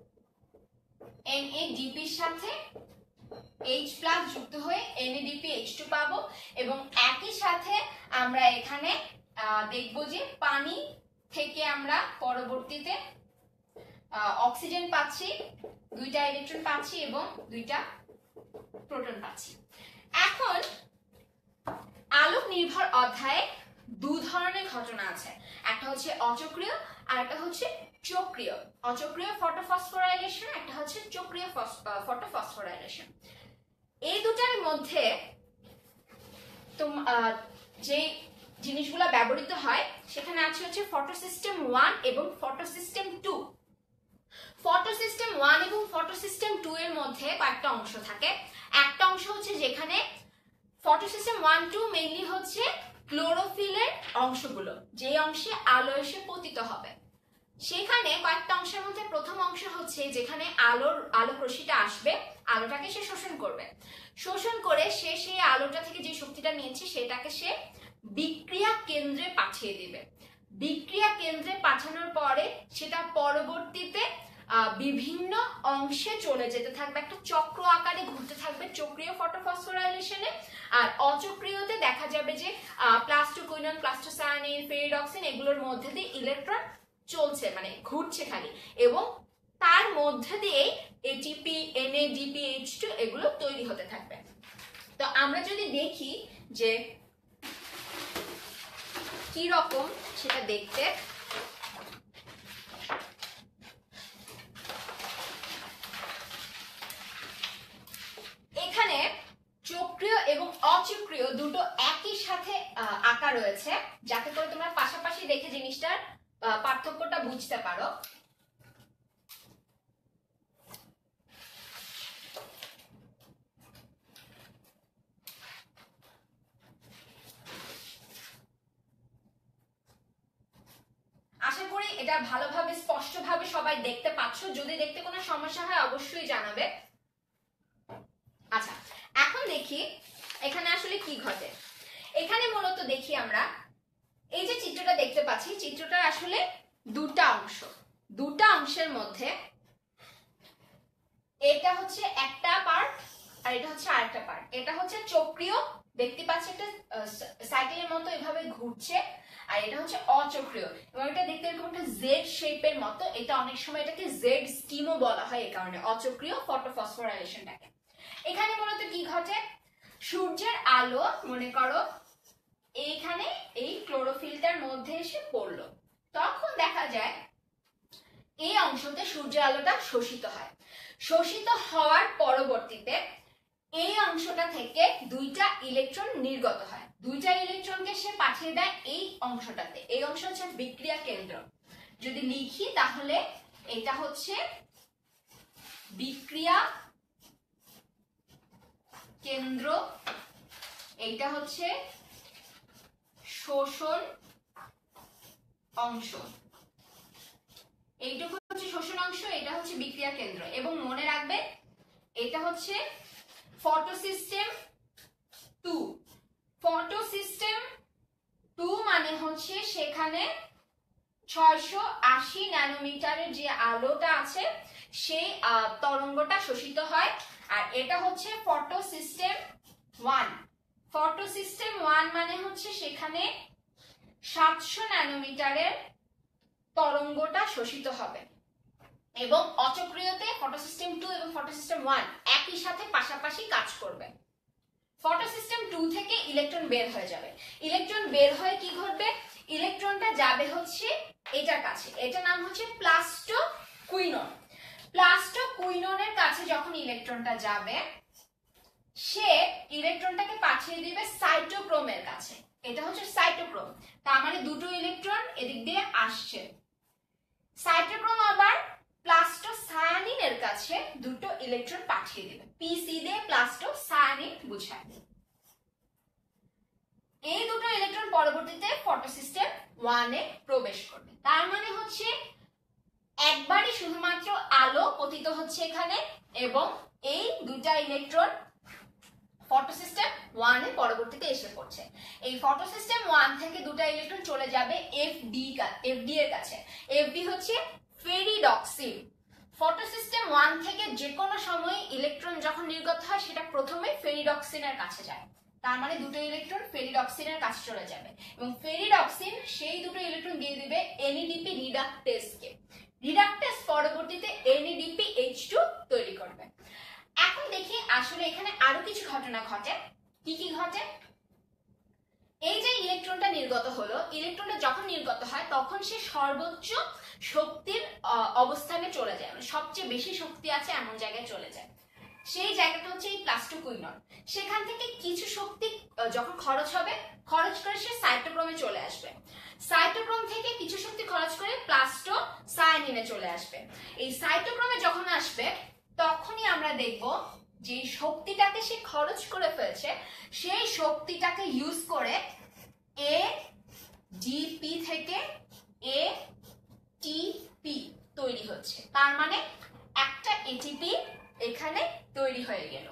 এনএডিপির সাথে H প্লাস যুক্ত হয়ে এনএডিপি এইচ টু পাবো এবং একই সাথে আমরা এখানে দেখব যে পানি থেকে আমরা পরবর্তীতে অক্সিজেন পাচ্ছি, দুইটা ইলেকট্রন পাচ্ছি এবং দুইটা প্রোটন পাচ্ছি। এখন আলোক নির্ভর অধ্যায়ে দু ধরনের ঘটনা আছে, একটা হচ্ছে অচক্রীয় আর একটা হচ্ছে চক্রীয়। অচক্রীয় ফটোফসফোরাইলেশন, একটা হচ্ছে চক্রীয় ফটোফসফোরাইলেশন। এই দুটার মধ্যে যে জিনিসগুলো ব্যবহৃত হয় সেখানে আছে হচ্ছে ফটো সিস্টেম ওয়ান এবং photosystem two. Photosystem one এবং ফটো সিস্টেম টু এর মধ্যে কয়েকটা অংশ থাকে। একটা অংশ হচ্ছে যেখানে photosystem one two mainly হচ্ছে ক্লোরোফিলের অংশগুলো, যে অংশে আলো এসে পতিত হবে। সেখানে কয়েকটা অংশের মধ্যে প্রথম অংশ হচ্ছে যেখানে আলোর আলোক রশ্মিটা আসবে, আলোটাকে সে শোষণ করবে, শোষণ করে সে সেই আলোটা থেকে যে শক্তিটা নিয়েছে সেটাকে সে বিক্রিয়া কেন্দ্রে পাঠিয়ে দিবে। বিক্রিয়া কেন্দ্রে পাঠানোর পরে সেটা পরবর্তীতে বিভিন্ন অংশে চলে যেতে থাকবে, একটা চক্র আকারে ঘুরতে থাকবে চক্রীয় ফটোফসফোরাইলেশনে। আর অচক্রীয়তে দেখা যাবে যে প্লাস্টোকুইনন, প্লাস্টোসায়ানিন, ফেরিডক্সিন এগুলোর মধ্যে দিয়ে ইলেকট্রন চলছে, মানে ঘুরছে খালি, এবং তার মধ্যে দিয়ে এটিপি, এনএডিপি, এইচ টু এগুলো তৈরি হতে থাকবে। তো আমরা যদি দেখি যে কি রকম সেটা দেখতে, এখানে চক্রীয় এবং অচক্রীয় দুটো একই সাথে আঁকা রয়েছে, যাতে করে তোমরা পাশাপাশি দেখে জিনিসটার পার্থক্যটা বুঝতে পারো। আশা করি এটা ভালোভাবে স্পষ্টভাবে সবাই দেখতে পাচ্ছ। যদি দেখতে কোনো সমস্যা হয় অবশ্যই জানাবে। আচ্ছা, এখন দেখি এখানে আসলে কি ঘটে। এখানে মূলত দেখি আমরা এই যে চিত্রটা দেখতে পাচ্ছি, চিত্রটা আসলে দুটা অংশ, দুটা অংশের মধ্যে এটা হচ্ছে একটা পার্ট আর এটা হচ্ছে আরেকটা পার্ট। এটা হচ্ছে চক্রীয়, দেখতে পাচ্ছি একটা সাইকেলের মতো এভাবে ঘুরছে, আর এটা হচ্ছে অচক্রীয় এবং এটা দেখতে এরকম একটা জেড শেপের মতো। এটা অনেক সময় এটাকে জেড স্কিমও বলা হয়, এই কারণে অচক্রীয় ফটোফসফোরাইলেশনটাকে। এখানে মূলত কি ঘটে, সূর্যের আলো মনে করো এইখানে এই ক্লোরোফিলটার মধ্যে এসে পড়লো, তখন দেখা যায় এই অংশতে সূর্যের আলোটা শোষিত হয়। শোষিত হওয়ার পরবর্তীতে এই অংশটা থেকে দুইটা ইলেকট্রন নির্গত হয়, দুইটা ইলেকট্রনকে সে পাঠিয়ে দেয় এই অংশটাতে। এই অংশ হচ্ছে বিক্রিয়া কেন্দ্র। যদি লিখি তাহলে এটা হচ্ছে বিক্রিয়া কেন্দ্র, এইটা হচ্ছে শোষণ অংশ, এইটুকু হচ্ছে শোষণ অংশ, এটা হচ্ছে বিক্রিয়া কেন্দ্র। এবং মনে রাখবে এটা হচ্ছে photosystem two. Photosystem two মানে হচ্ছে সেখানে ছয়শো আশি ন্যানোমিটারের যে আলোটা আছে সেই তরঙ্গটা শোষিত হয়। আর এটা হচ্ছে photosystem one. Photosystem one মানে হচ্ছে সেখানে সাতশো ন্যানোমিটারের তরঙ্গটা শোষিত হবে। এবং অচক্রীয়তে ফটো সিস্টেম টু এবং ফটো সিস্টেম ওয়ান একই সাথে পাশাপাশি কাজ করবে। ফটো সিস্টেম টু থেকে ইলেকট্রন বের হয়ে যাবে। ইলেকট্রন বের হয়ে কি ঘটবে, ইলেকট্রনটা যাবে হচ্ছে এটার কাছে, এটা নাম হচ্ছে প্লাস্টোকুইনন। প্লাস্টোকুইননের কাছে যখন ইলেকট্রনটা যাবে, সে ইলেকট্রনটাকে পাঠিয়ে দিবে সাইটোক্রোমের কাছে। এটা হচ্ছে সাইটোক্রোম, তার মানে দুটো ইলেকট্রন এদিক দিয়ে আসছে। সাইটোক্রোম আবার প্লাস্টোসায়ানিনের কাছে দুটো ইলেকট্রন পাঠিয়ে দিবে, পিসি দিয়ে প্লাস্টোসায়ানিন বুঝায়। এই দুটো ইলেকট্রন পরবর্তীতে ফটোসিস্টেম ওয়ানে প্রবেশ করবে। তার মানে হচ্ছে একবারই শুধুমাত্র আলো পতিত হচ্ছে এখানে, এবং এই দুটা ইলেকট্রন ফটোসিস্টেম ওয়ানে পরবর্তীতে এসে পড়ছে। এই ফটোসিস্টেম ওয়ান থেকে দুটা ইলেকট্রন চলে যাবে এফডি এফডি এর কাছে। এফডি হচ্ছে ফেরিডক্সিন। ফটোসিস্টেম ওয়ান থেকে যে কোনো সময় ইলেকট্রন যখন নির্গত হয় সেটা প্রথমে ফেরিডক্সিনের কাছে যায়। তার মানে দুটো ইলেকট্রন ফেরিডক্সিনের কাছে চলে যাবে এবং ফেরিডক্সিন সেই দুটো ইলেকট্রন দিয়ে দিবে এনএডিপি রিডাকটেজকে। রিডাকটেজ পরবর্তীতে এনএডিপি এইচ টু তৈরি করবে। এখন দেখি আসলে এখানে আরো কিছু ঘটনা ঘটে। কি কি ঘটে, এই যে ইলেকট্রনটা নির্গত হলো, ইলেকট্রনটা যখন নির্গত হয় তখন সে সর্বোচ্চ শক্তির অবস্থানে চলে যায়, মানে সবচেয়ে বেশি শক্তি আছে এমন জায়গায় চলে যায়। সেই জায়গাটা হচ্ছে এই প্লাস টু কুইনন। সেখান থেকে কিছু শক্তি যখন খরচ হবে, খরচ করে সে সাইটোক্রোমে চলে আসবে। সাইটোক্রোম থেকে কিছু শক্তি খরচ করে প্লাস্টো সায়ানিনে চলে আসবে। এই সাইটোক্রোমে যখন আসবে তখনই আমরা দেখব যে শক্তিটাকে সে খরচ করে ফেলছে, সেই শক্তিটাকে ইউজ করে এ ডিপি থেকে এ টিপি তৈরি হচ্ছে। তার মানে একটা এটিপি এখানে তৈরি হয়ে গেল।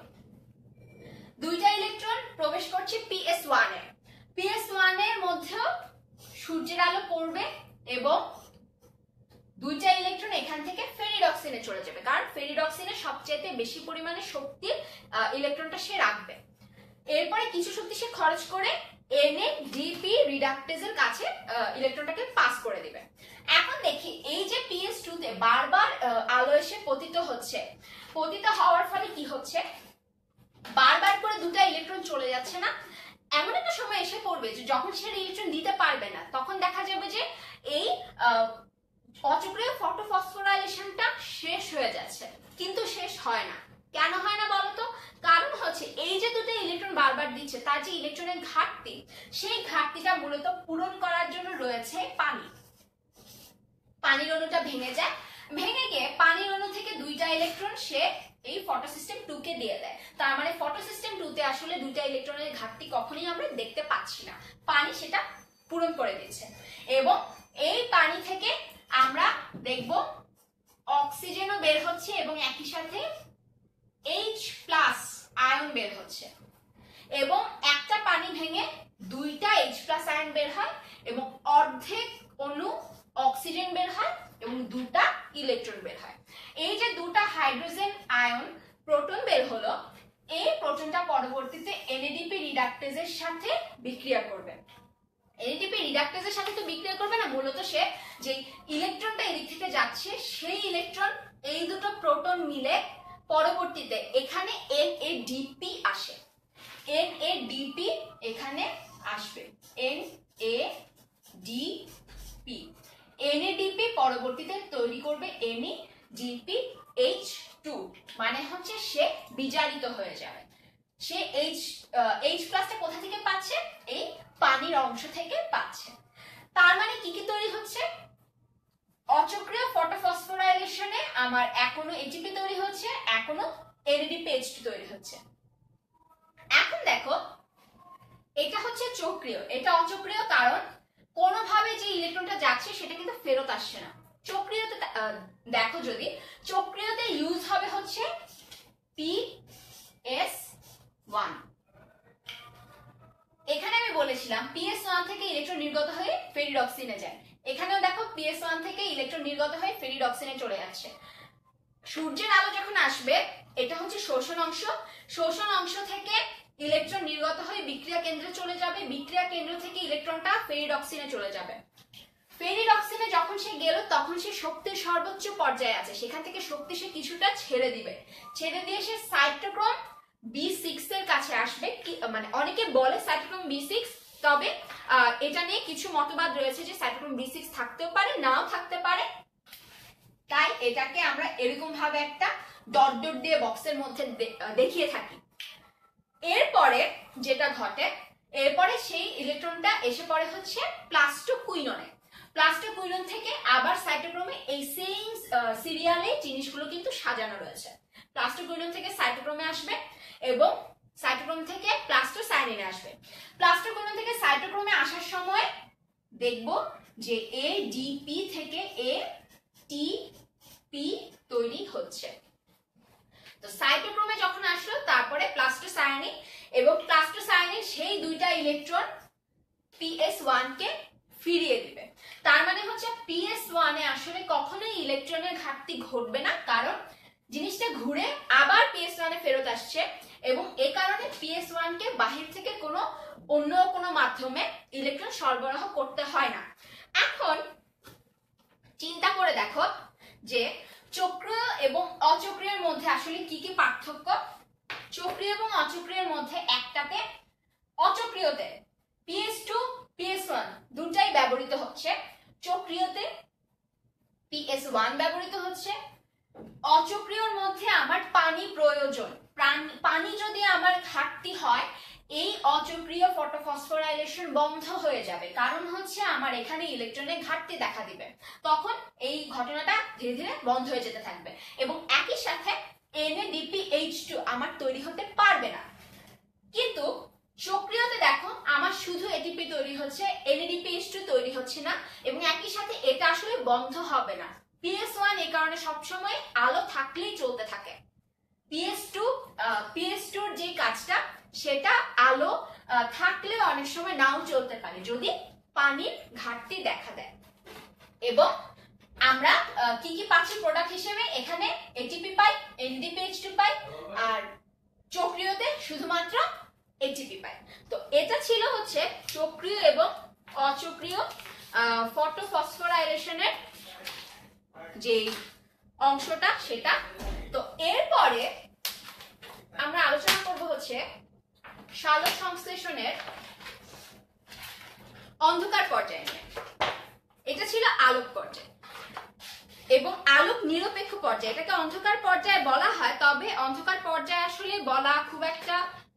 দুইটা ইলেকট্রন প্রবেশ করছে পিএস ওয়ান এ। পিএস ওয়ান এর মধ্যেও সূর্যের আলো পড়বে এবং দুইটা ইলেকট্রন এখান থেকে ফেরিডক্সিনে চলে যাবে, কারণ ফেরিডক্সিনে সবচেয়ে বেশি পরিমাণে শক্তির ইলেকট্রনটা সে রাখবে। এরপরে কিছু শক্তি সে খরচ করে এনএডিপি রিডাকটেজের কাছে ইলেকট্রনটাকে পাস করে দিবে। এখন দেখি এই যে পিএস টু তে বারবার আলো এসে পতিত হচ্ছে, পতিত হওয়ার ফলে কি হচ্ছে, বারবার করে দুটো ইলেকট্রন চলে যাচ্ছে না, এমন একটা সময় এসে পড়বে যে যখন সে ইলেকট্রন দিতে পারবে না, তখন দেখা যাবে যে এই অচক্রিয় ফটোফসফোরাইলেশনটা শেষ হয়ে যাচ্ছে। কিন্তু শেষ হয় না, কেন হয় না বলতো? কারণ হচ্ছে এই যে দুটো ইলেকট্রন বারবার দিচ্ছে, তার যে ইলেকট্রনের ঘাটতি, সেই ঘাটতিটা মূলত পূরণ করার জন্য রয়েছে পানি। পানির অণুটা ভেঙে যায়, ভেঙে গিয়ে পানির অণু থেকে দুইটা ইলেকট্রন সে এই ফটোসিস্টেম টু কে দিয়ে দেয়। তার মানে ফটোসিস্টেম টু তে আসলে দুইটা ইলেকট্রনের ঘাটতি কখনোই আমরা দেখতে পাচ্ছি না, পানি সেটা পূরণ করে দিচ্ছে। এবং এই পানি থেকে আমরা দেখব অক্সিজেনও বের হচ্ছে এবং একই সাথে এইচ প্লাস আয়ন বের হচ্ছে, এবং একটা পানি ভেঙে দুইটা এইচ প্লাস আয়ন বের হয় এবং অর্ধেক অণু অক্সিজেন বের হয় এবং দুটা ইলেকট্রন বের হয়। এই যে দুটা হাইড্রোজেন আয়ন প্রোটন বের হলো, এই প্রোটনটা পরবর্তীতে এনএডিপি রিডাকটেজের সাথে বিক্রিয়া করবে। এনএডিপি রিডাকটেজের সাথে তো বিক্রিয়া করবে না, মূলত সে যে ইলেকট্রনটা এদিক থেকে যাচ্ছে সেই ইলেকট্রন এই দুটো প্রোটন মিলে পরবর্তীতে এখানে এনএডিপি আসে, এনএডিপি এখানে আসবে, এনএডিপি এনএডিপি পরবর্তীতে তৈরি করবে এনএডিপিএইচ টু, মানে হচ্ছে সে বিজারিত হয়ে যাবে। সে এইচ এইচ প্লাসটা কোথা থেকে পাচ্ছে? এই পানির অংশ থেকে পাচ্ছে। তার মানে কি কি তৈরি হচ্ছে? অচক্রিয় ফটোফসফোরাইলেশনে আমার এখনো এটিপি তৈরি হচ্ছে, এখনো এনএডিপিএইচ টু তৈরি হচ্ছে। এখন দেখো এটা হচ্ছে চক্রীয়, এটা অচক্রীয়, কারণ কোনোভাবে যে ইলেকট্রনটা যাচ্ছে সেটা কিন্তু ফেরত আসছে না। চক্রীয়তে দেখো, যদি চক্রীয়তে ইউজ হবে হচ্ছে পি এস ওয়ান। এখানে আমি বলেছিলাম পি এস ওয়ান থেকে ইলেকট্রন নির্গত হয়ে ফেরিডক্সিনে যায়, এখানেও দেখো পি এস ওয়ান থেকে ইলেকট্রন নির্গত হয়ে ফেরিডক্সিনে চলে যাচ্ছে। সূর্যের আলো যখন আসবে, এটা হচ্ছে শোষণ অংশ, শোষণ অংশ থেকে ইলেকট্রন নির্গত হয়ে বিক্রিয়া কেন্দ্রে চলে যাবে, বিক্রিয়া কেন্দ্র থেকে ইলেকট্রনটা ফেরিডক্সিনে চলে যাবে। ফেরিডক্সিনে যখন সে গেল তখন সে শক্তির সর্বোচ্চ পর্যায়ে আছে, সেখান থেকে শক্তি সে কিছুটা ছেড়ে দিবে, ছেড়ে দিয়ে সে সাইটোক্রোম বি সিক্স এর কাছে আসবে। মানে অনেকে বলে সাইটোক্রোম বি সিক্স, তবে এটা নিয়ে কিছু মতবাদ রয়েছে যে সাইটোক্রোম বি সিক্স থাকতেও পারে, নাও থাকতে পারে। তাই এটাকে আমরা এরকম ভাবে একটা ডট ডট দিয়ে বক্সের মধ্যে দেখিয়ে থাকি। এরপরে যেটা ঘটে, এরপরে সেই ইলেকট্রনটা এসে পড়ে হচ্ছে প্লাস্টো কুইননে। প্লাস্টো কুইনন থেকে আবার সাইটোক্রোমে এই সেম সিরিয়ালে জিনিসগুলো কিন্তু সাজানো রয়েছে। প্লাস্টো কুইনন থেকে সাইটোক্রোমে আসবে এবং সাইটোক্রোম থেকে প্লাস্টো সায়ানিনে আসবে। প্লাস্টো কুইনন থেকে সাইটোক্রোমে আসার সময় দেখব যে এডিপি থেকে এ টি পি তৈরি হচ্ছে। তো সাইটোক্রোমে যখন আসলো, তারপরে প্লাস্টো সায়ানিন এবং প্লাস্টো সায়ানিন সেই দুইটা ইলেকট্রন পি এস ওয়ান কে ফিরিয়ে দিবে। তার মানে হচ্ছে পি এস ওয়ান এ আসলে কখনোই ইলেকট্রনের ঘাটতি ঘটবে না, কারণ জিনিসটা ঘুরে আবার পি এস ওয়ান এ ফেরত আসছে এবং এই কারণে পি এস ওয়ান কে বাহির থেকে কোনো অন্য কোনো মাধ্যমে ইলেকট্রন সরবরাহ করতে হয় না। এখন চিন্তা করে দেখো যে চক্রীয় এবং অচক্রীয়ের মধ্যে আসলে কি কি পার্থক্য। চক্রীয় এবং অচক্রীয়ের মধ্যে একটাতে, অচক্রীয়তে P S two P S one দুটাই ব্যবহৃত হচ্ছে, চক্রীয়তে পি এস ওয়ান ব্যবহৃত হচ্ছে। অচক্রিয়র মধ্যে আমার পানি প্রয়োজন, পানি যদি আমার ঘাটতি হয় এই অচক্রিয় ফটোফসফোরাইলেশন বন্ধ হয়ে যাবে, কারণ হচ্ছে আমার এখানে ইলেকট্রনের ঘাটতি দেখা দিবে, তখন এই ঘটনাটা ধীরে ধীরে বন্ধ হয়ে যেতে থাকবে এবং একই সাথে N A D P H two আমার তৈরি হতে পারবে না। কিন্তু সক্রিয়তে দেখো আমার শুধু এটিপি তৈরি হচ্ছে, N A D P H two তৈরি হচ্ছে না এবং একই সাথে এটা আসলে বন্ধ হবে না। পি এস ওয়ান এই কারণে সবসময় আলো থাকলেই চলতে থাকে। P S two P S two এর যে কাজটা সেটা আলো থাকলেও অনেক সময় নাও চলতে পারে যদি পানির ঘাটতি দেখা দেয়। এবং আমরা কি কি পাচ্ছি প্রোডাক্ট হিসেবে, এখানে এটিপি পাই, N A D P H two পাই, আর চক্রীয়তে শুধুমাত্র এটিপি পাই। তো এটা ছিল হচ্ছে চক্রীয় এবং অচক্রীয় ফটোফসফোরাইলেশনের যে অংশটা সেটা। তো এরপরে আমরা আলোচনা করব হচ্ছে সালোক সংশ্লেষণের অন্ধকার পর্যায় নিয়ে। এটা ছিল আলোক পর্যায় এবং আলোক নিরপেক্ষ পর্যায়, এটাকে অন্ধকার পর্যায়ে বলা হয়, তবে অন্ধকার পর্যায়ে আসলে বলা খুব একটা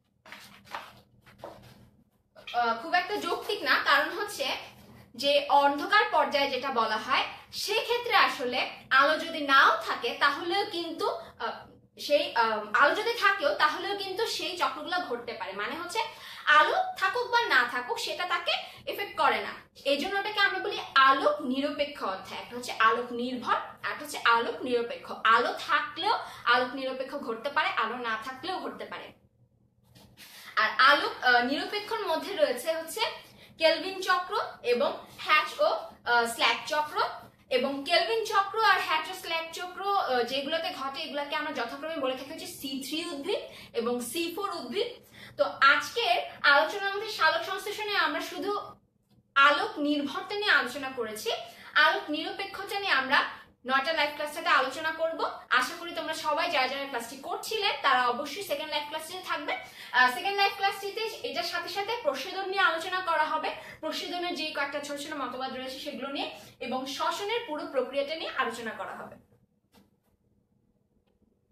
খুব একটা যৌক্তিক না, কারণ হচ্ছে যে অন্ধকার পর্যায়ে যেটা বলা হয় সেক্ষেত্রে আসলে আলো যদি নাও থাকে তাহলেও কিন্তু সেই আলো যদি থাকেও তাহলেও কিন্তু সেই চক্রগুলো ঘটতে পারে, মানে হচ্ছে আলো থাকুক বা না থাকুক সেটা তাকে এফেক্ট করে না। এই জন্য ওটাকে আমরা বলি আলোক নিরপেক্ষ অধ্যায়। একটা হচ্ছে আলোক নির্ভর, একটা হচ্ছে আলোক নিরপেক্ষ। আলো থাকলেও আলোক নিরপেক্ষ ঘটতে পারে, আলো না থাকলেও ঘটতে পারে। আর আলোক নিরপেক্ষর মধ্যে রয়েছে হচ্ছে কেলভিন চক্র এবং হ্যাচ ও স্ল্যাক চক্র। এবং কেলভিন চক্র আর হ্যাচ ও স্ল্যাক চক্র যেগুলোতে ঘটে এগুলোকে আমরা যথাক্রমে বলে থাকি হচ্ছে সি থ্রি উদ্ভিদ এবং সি ফোর উদ্ভিদ। তো আজকের আলোচনার মধ্যে সালোক সংশ্লেষণে আমরা শুধু আলোক নির্ভরতা নিয়ে আলোচনা করেছি, আলোক নিরপেক্ষতা নিয়ে আমরা নয়টা লাইভ ক্লাসটাতে আলোচনা করব। আশা করি তোমরা সবাই যারা যারা ক্লাসটি করছিলে তারা অবশ্যই সেকেন্ড লাইভ ক্লাসটিতে থাকবে। সেকেন্ড লাইভ ক্লাসটিতে এটার সাথে সাথে প্রশোধন নিয়ে আলোচনা করা হবে, প্রশোধনের যে কয়েকটা ছোট ছোট মতবাদ রয়েছে সেগুলো নিয়ে, এবং শ্বসনের পুরো প্রক্রিয়াটা নিয়ে আলোচনা করা হবে।